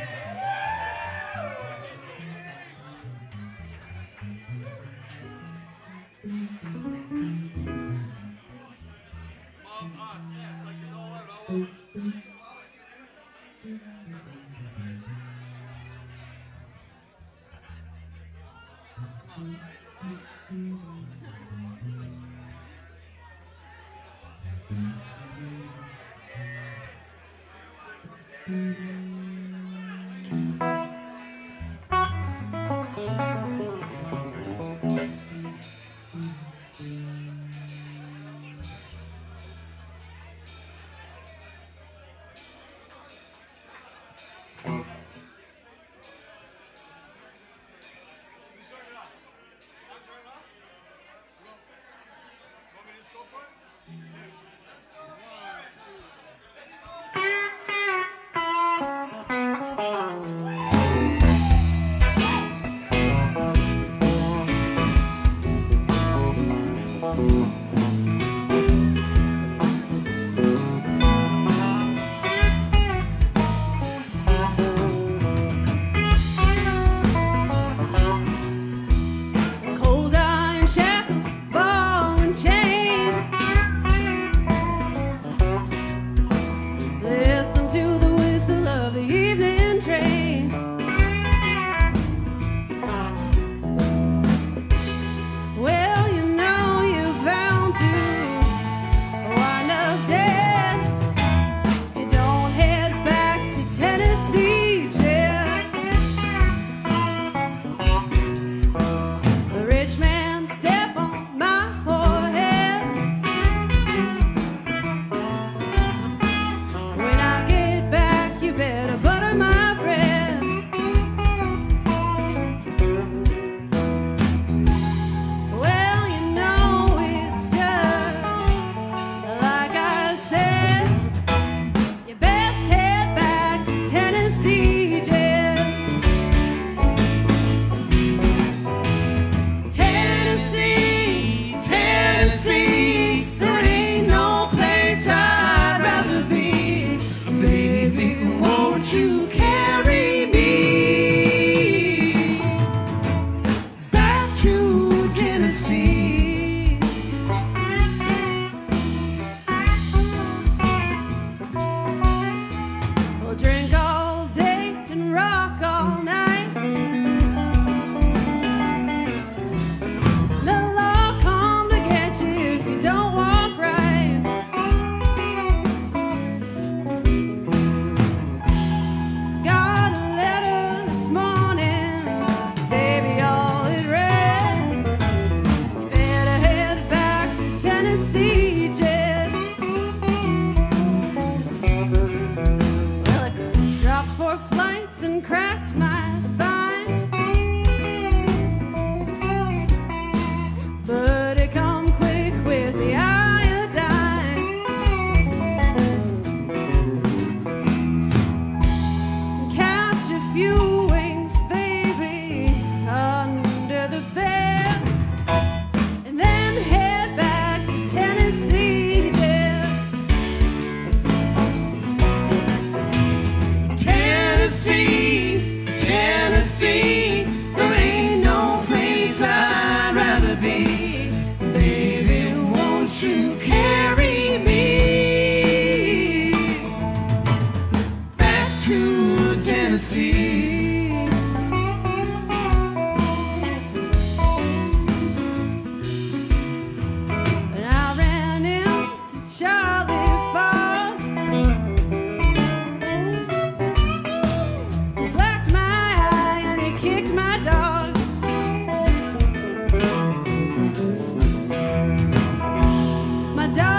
Speaker 3: My dog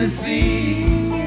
Speaker 1: Tennessee.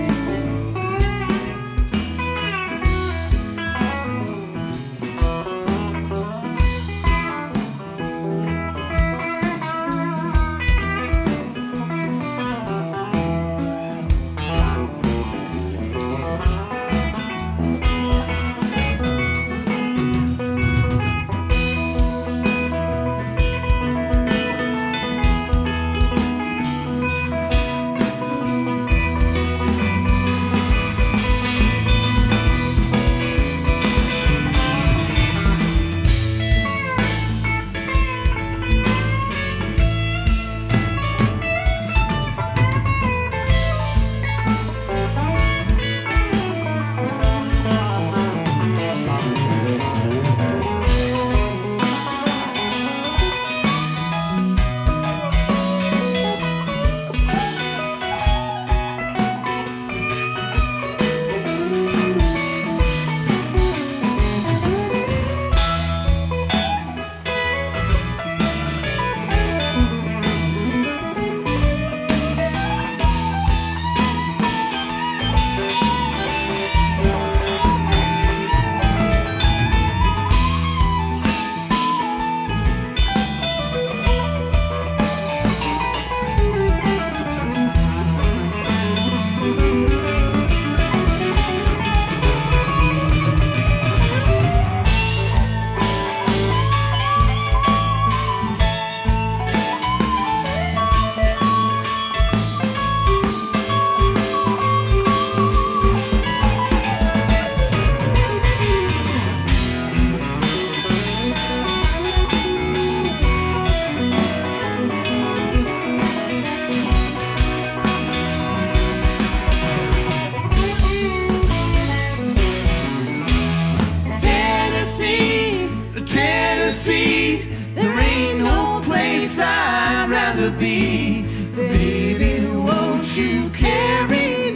Speaker 1: Be, baby, won't you carry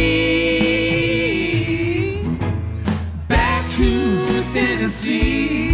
Speaker 1: me back to Tennessee?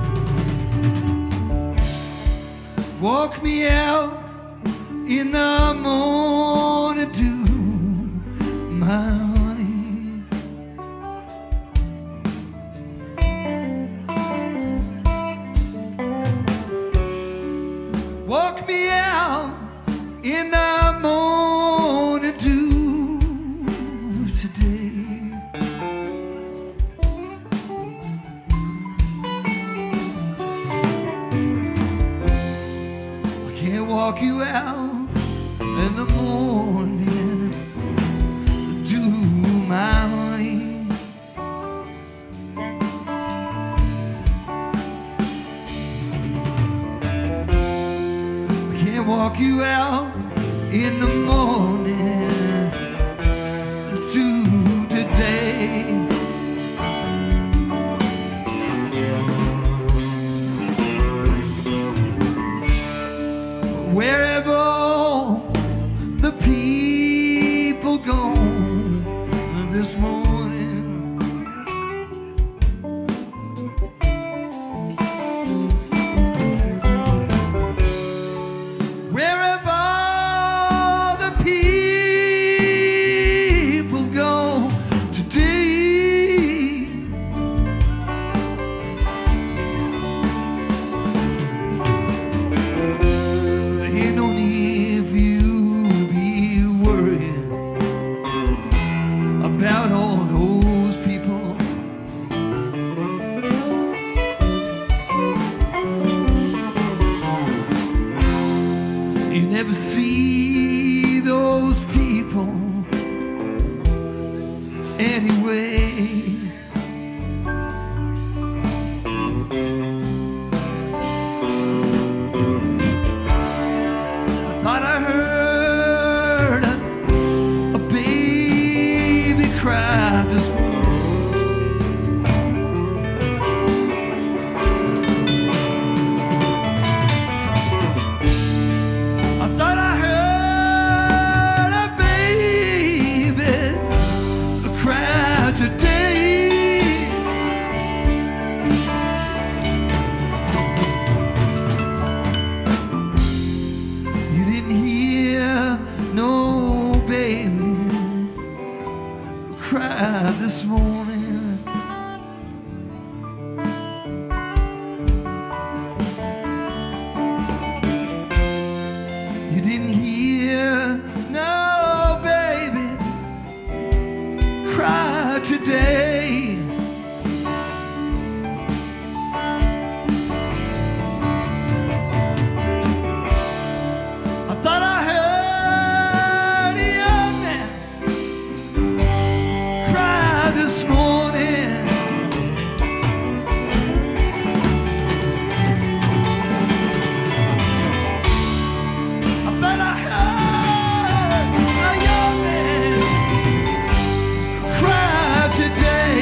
Speaker 1: Walk me out in the in the morning dew today. I can't walk you out in the morning, do my way. I can't walk you out in the morning, do today. Wherever the people go this morning, wherever the people go today, there ain't no need for you to be worried about all those people. You never see those people anyway. I thought I heard a, a baby cry this morning. I thought I heard a baby cry today. You didn't hear no baby cry this morning. You didn't hear no baby cry today. I thought I heard a young man cry this morning. I thought I heard a young man cry today.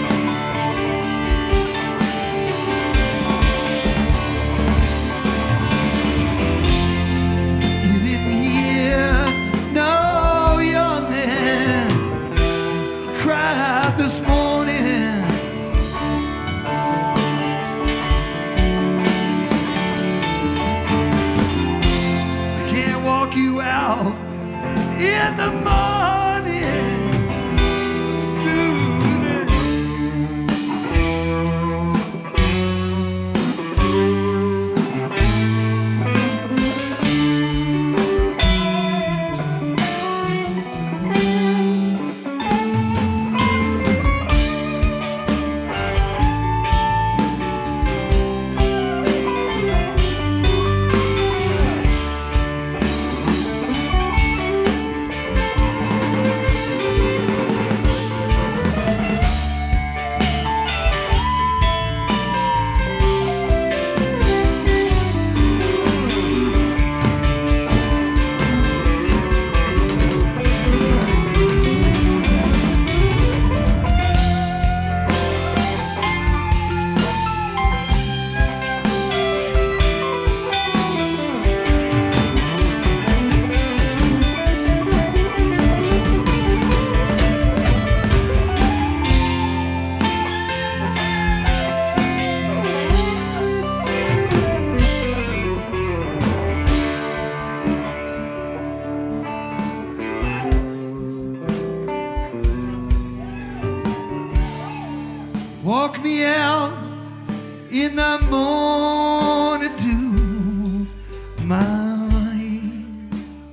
Speaker 1: You didn't hear no young man cry this morning. I can't walk you out in the morning, do this. Walk me out in the morning to my way.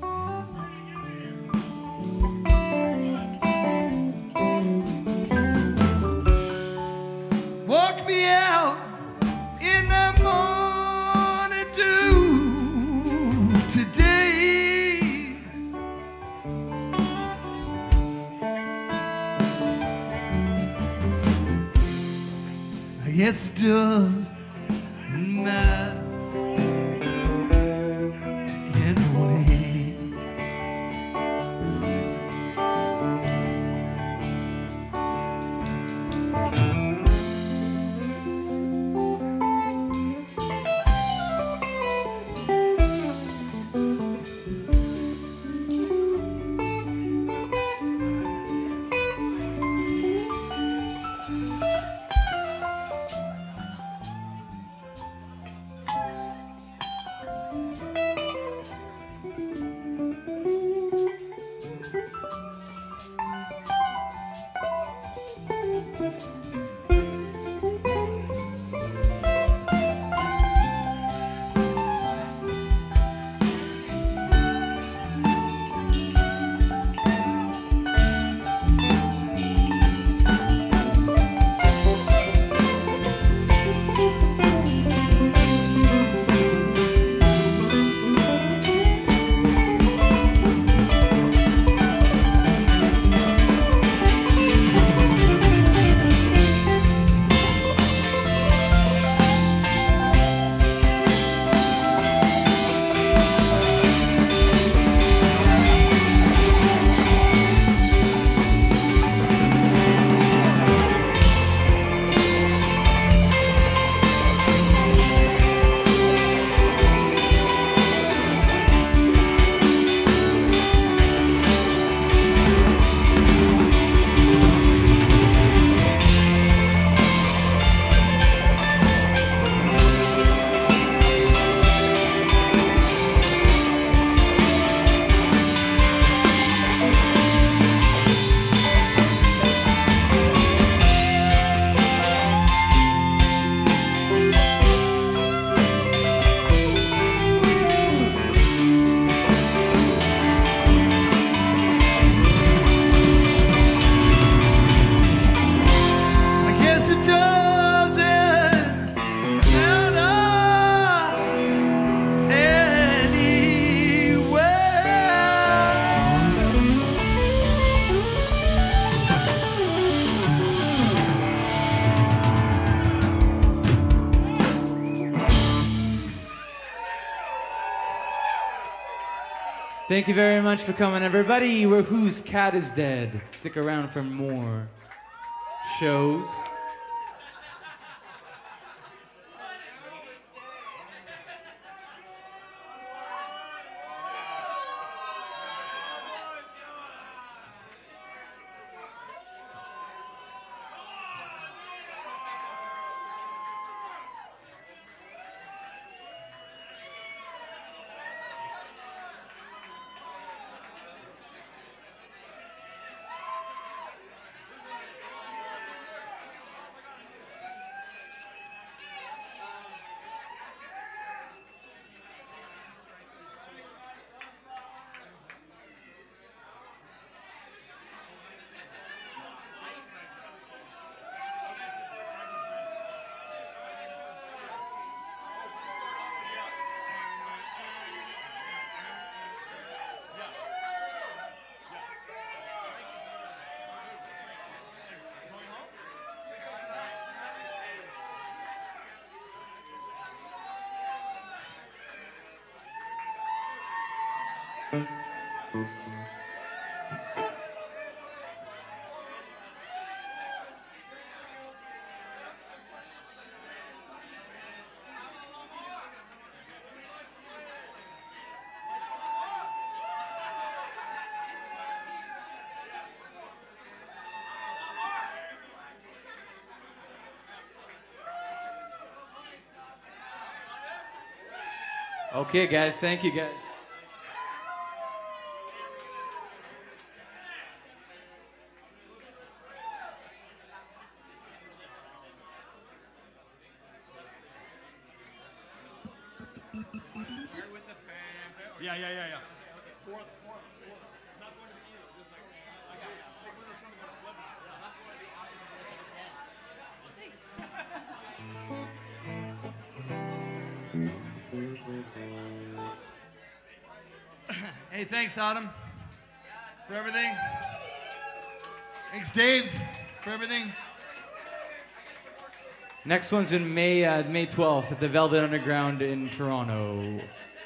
Speaker 1: guess it does matter in a way.
Speaker 6: Thank you very much for coming, everybody. We're Whose Cat Is Dead. Stick around for more shows. Okay, guys. Thank you, guys.
Speaker 4: Yeah, yeah, yeah, yeah. Hey, thanks, Autumn, for everything. Thanks, Dave, for everything.
Speaker 6: Next one's in May, uh, May twelfth at the Velvet Underground in Toronto.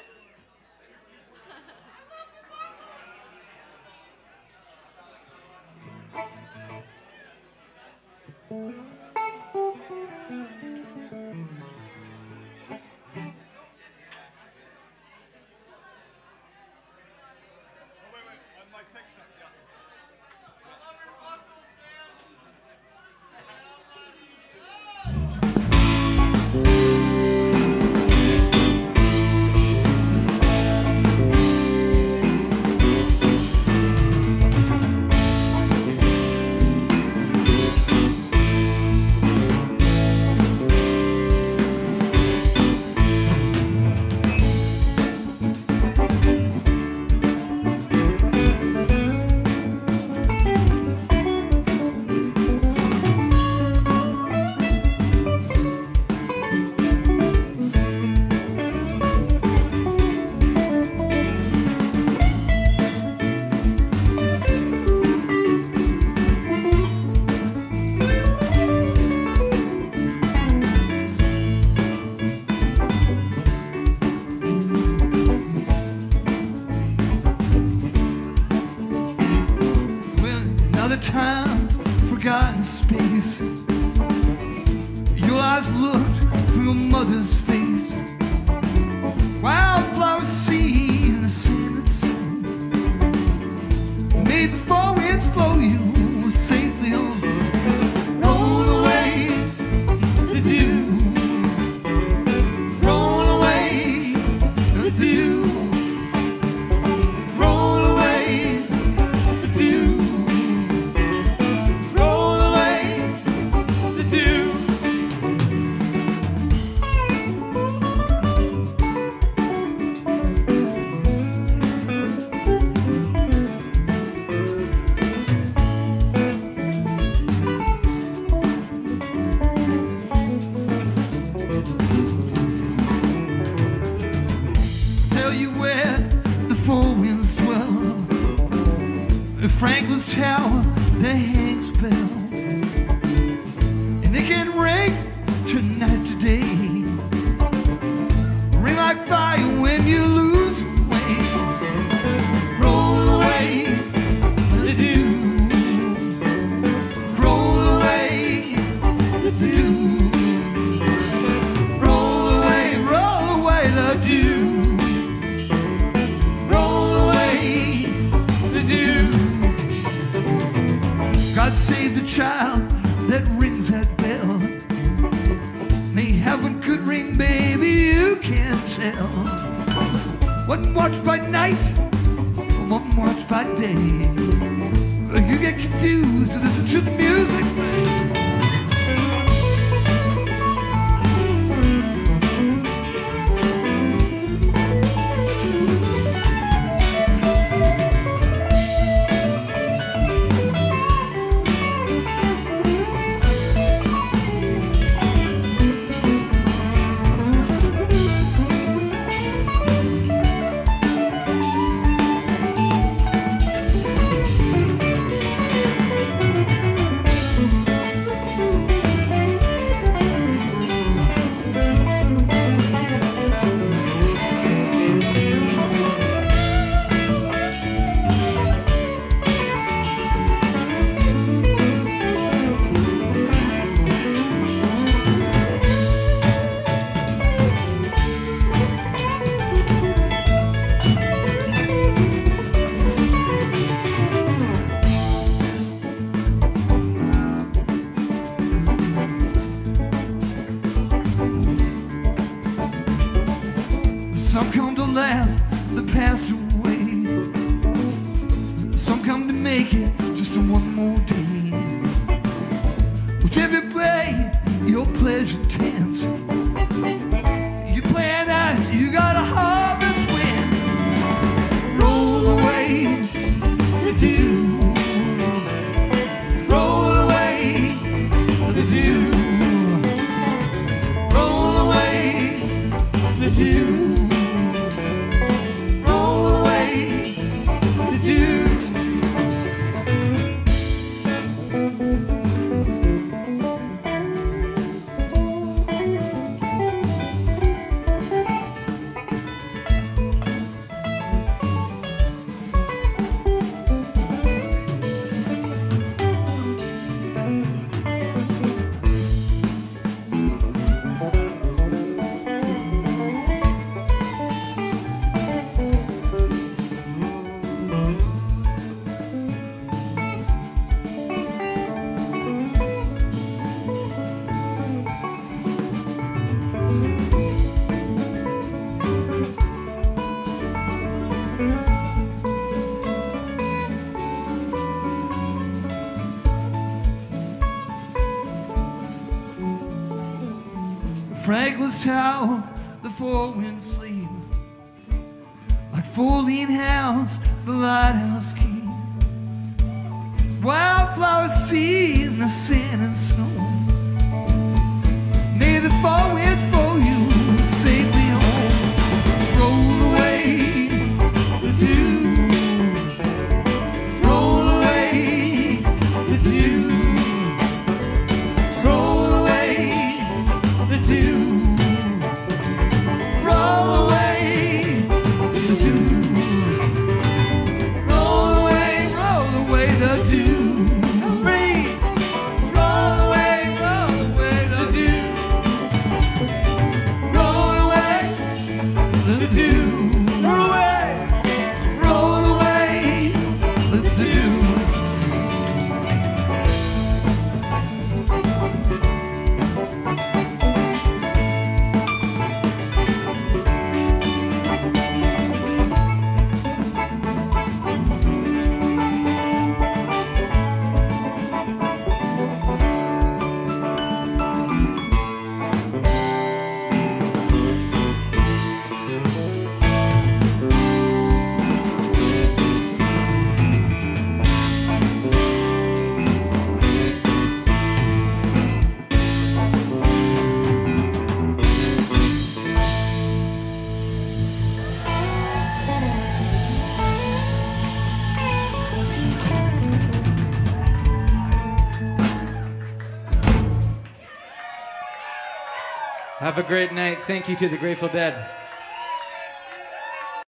Speaker 1: Times, forgotten space. Your eyes looked from your mother's face. Wildflower seed in the sand sun made the four winds blow you safely on. Roll away the dew. Roll away the dew. Roll away the dew. Franklin's tower, the hangs bell, and it can ring tonight, today. Ring like fire when you lose way. Roll away the dew. Roll away the dew. Roll away, roll away the dew. Roll away the dew. God save the child that rings that bell. May heaven could ring, baby, you can't tell. Wasn't watched by night, wasn't watched by day. You get confused and listen to the music play. Some come to laugh, the passed away. Some come to make it just one more day. Whichever way your pleasure tends, you play nice, you got a harvest wind. Roll away the dew. Roll away the dew. Roll away the dew. Franklin's Tower, the four winds sleep. Like four lean hounds, the lighthouse keep. Wildflowers see in the sand and snow. May the four winds blow you safely home. Roll away the dew. Roll away the dew. Roll away the dew. Roll away the dew. Roll away, roll away the dew.
Speaker 6: Have a great night. Thank you to the Grateful Dead.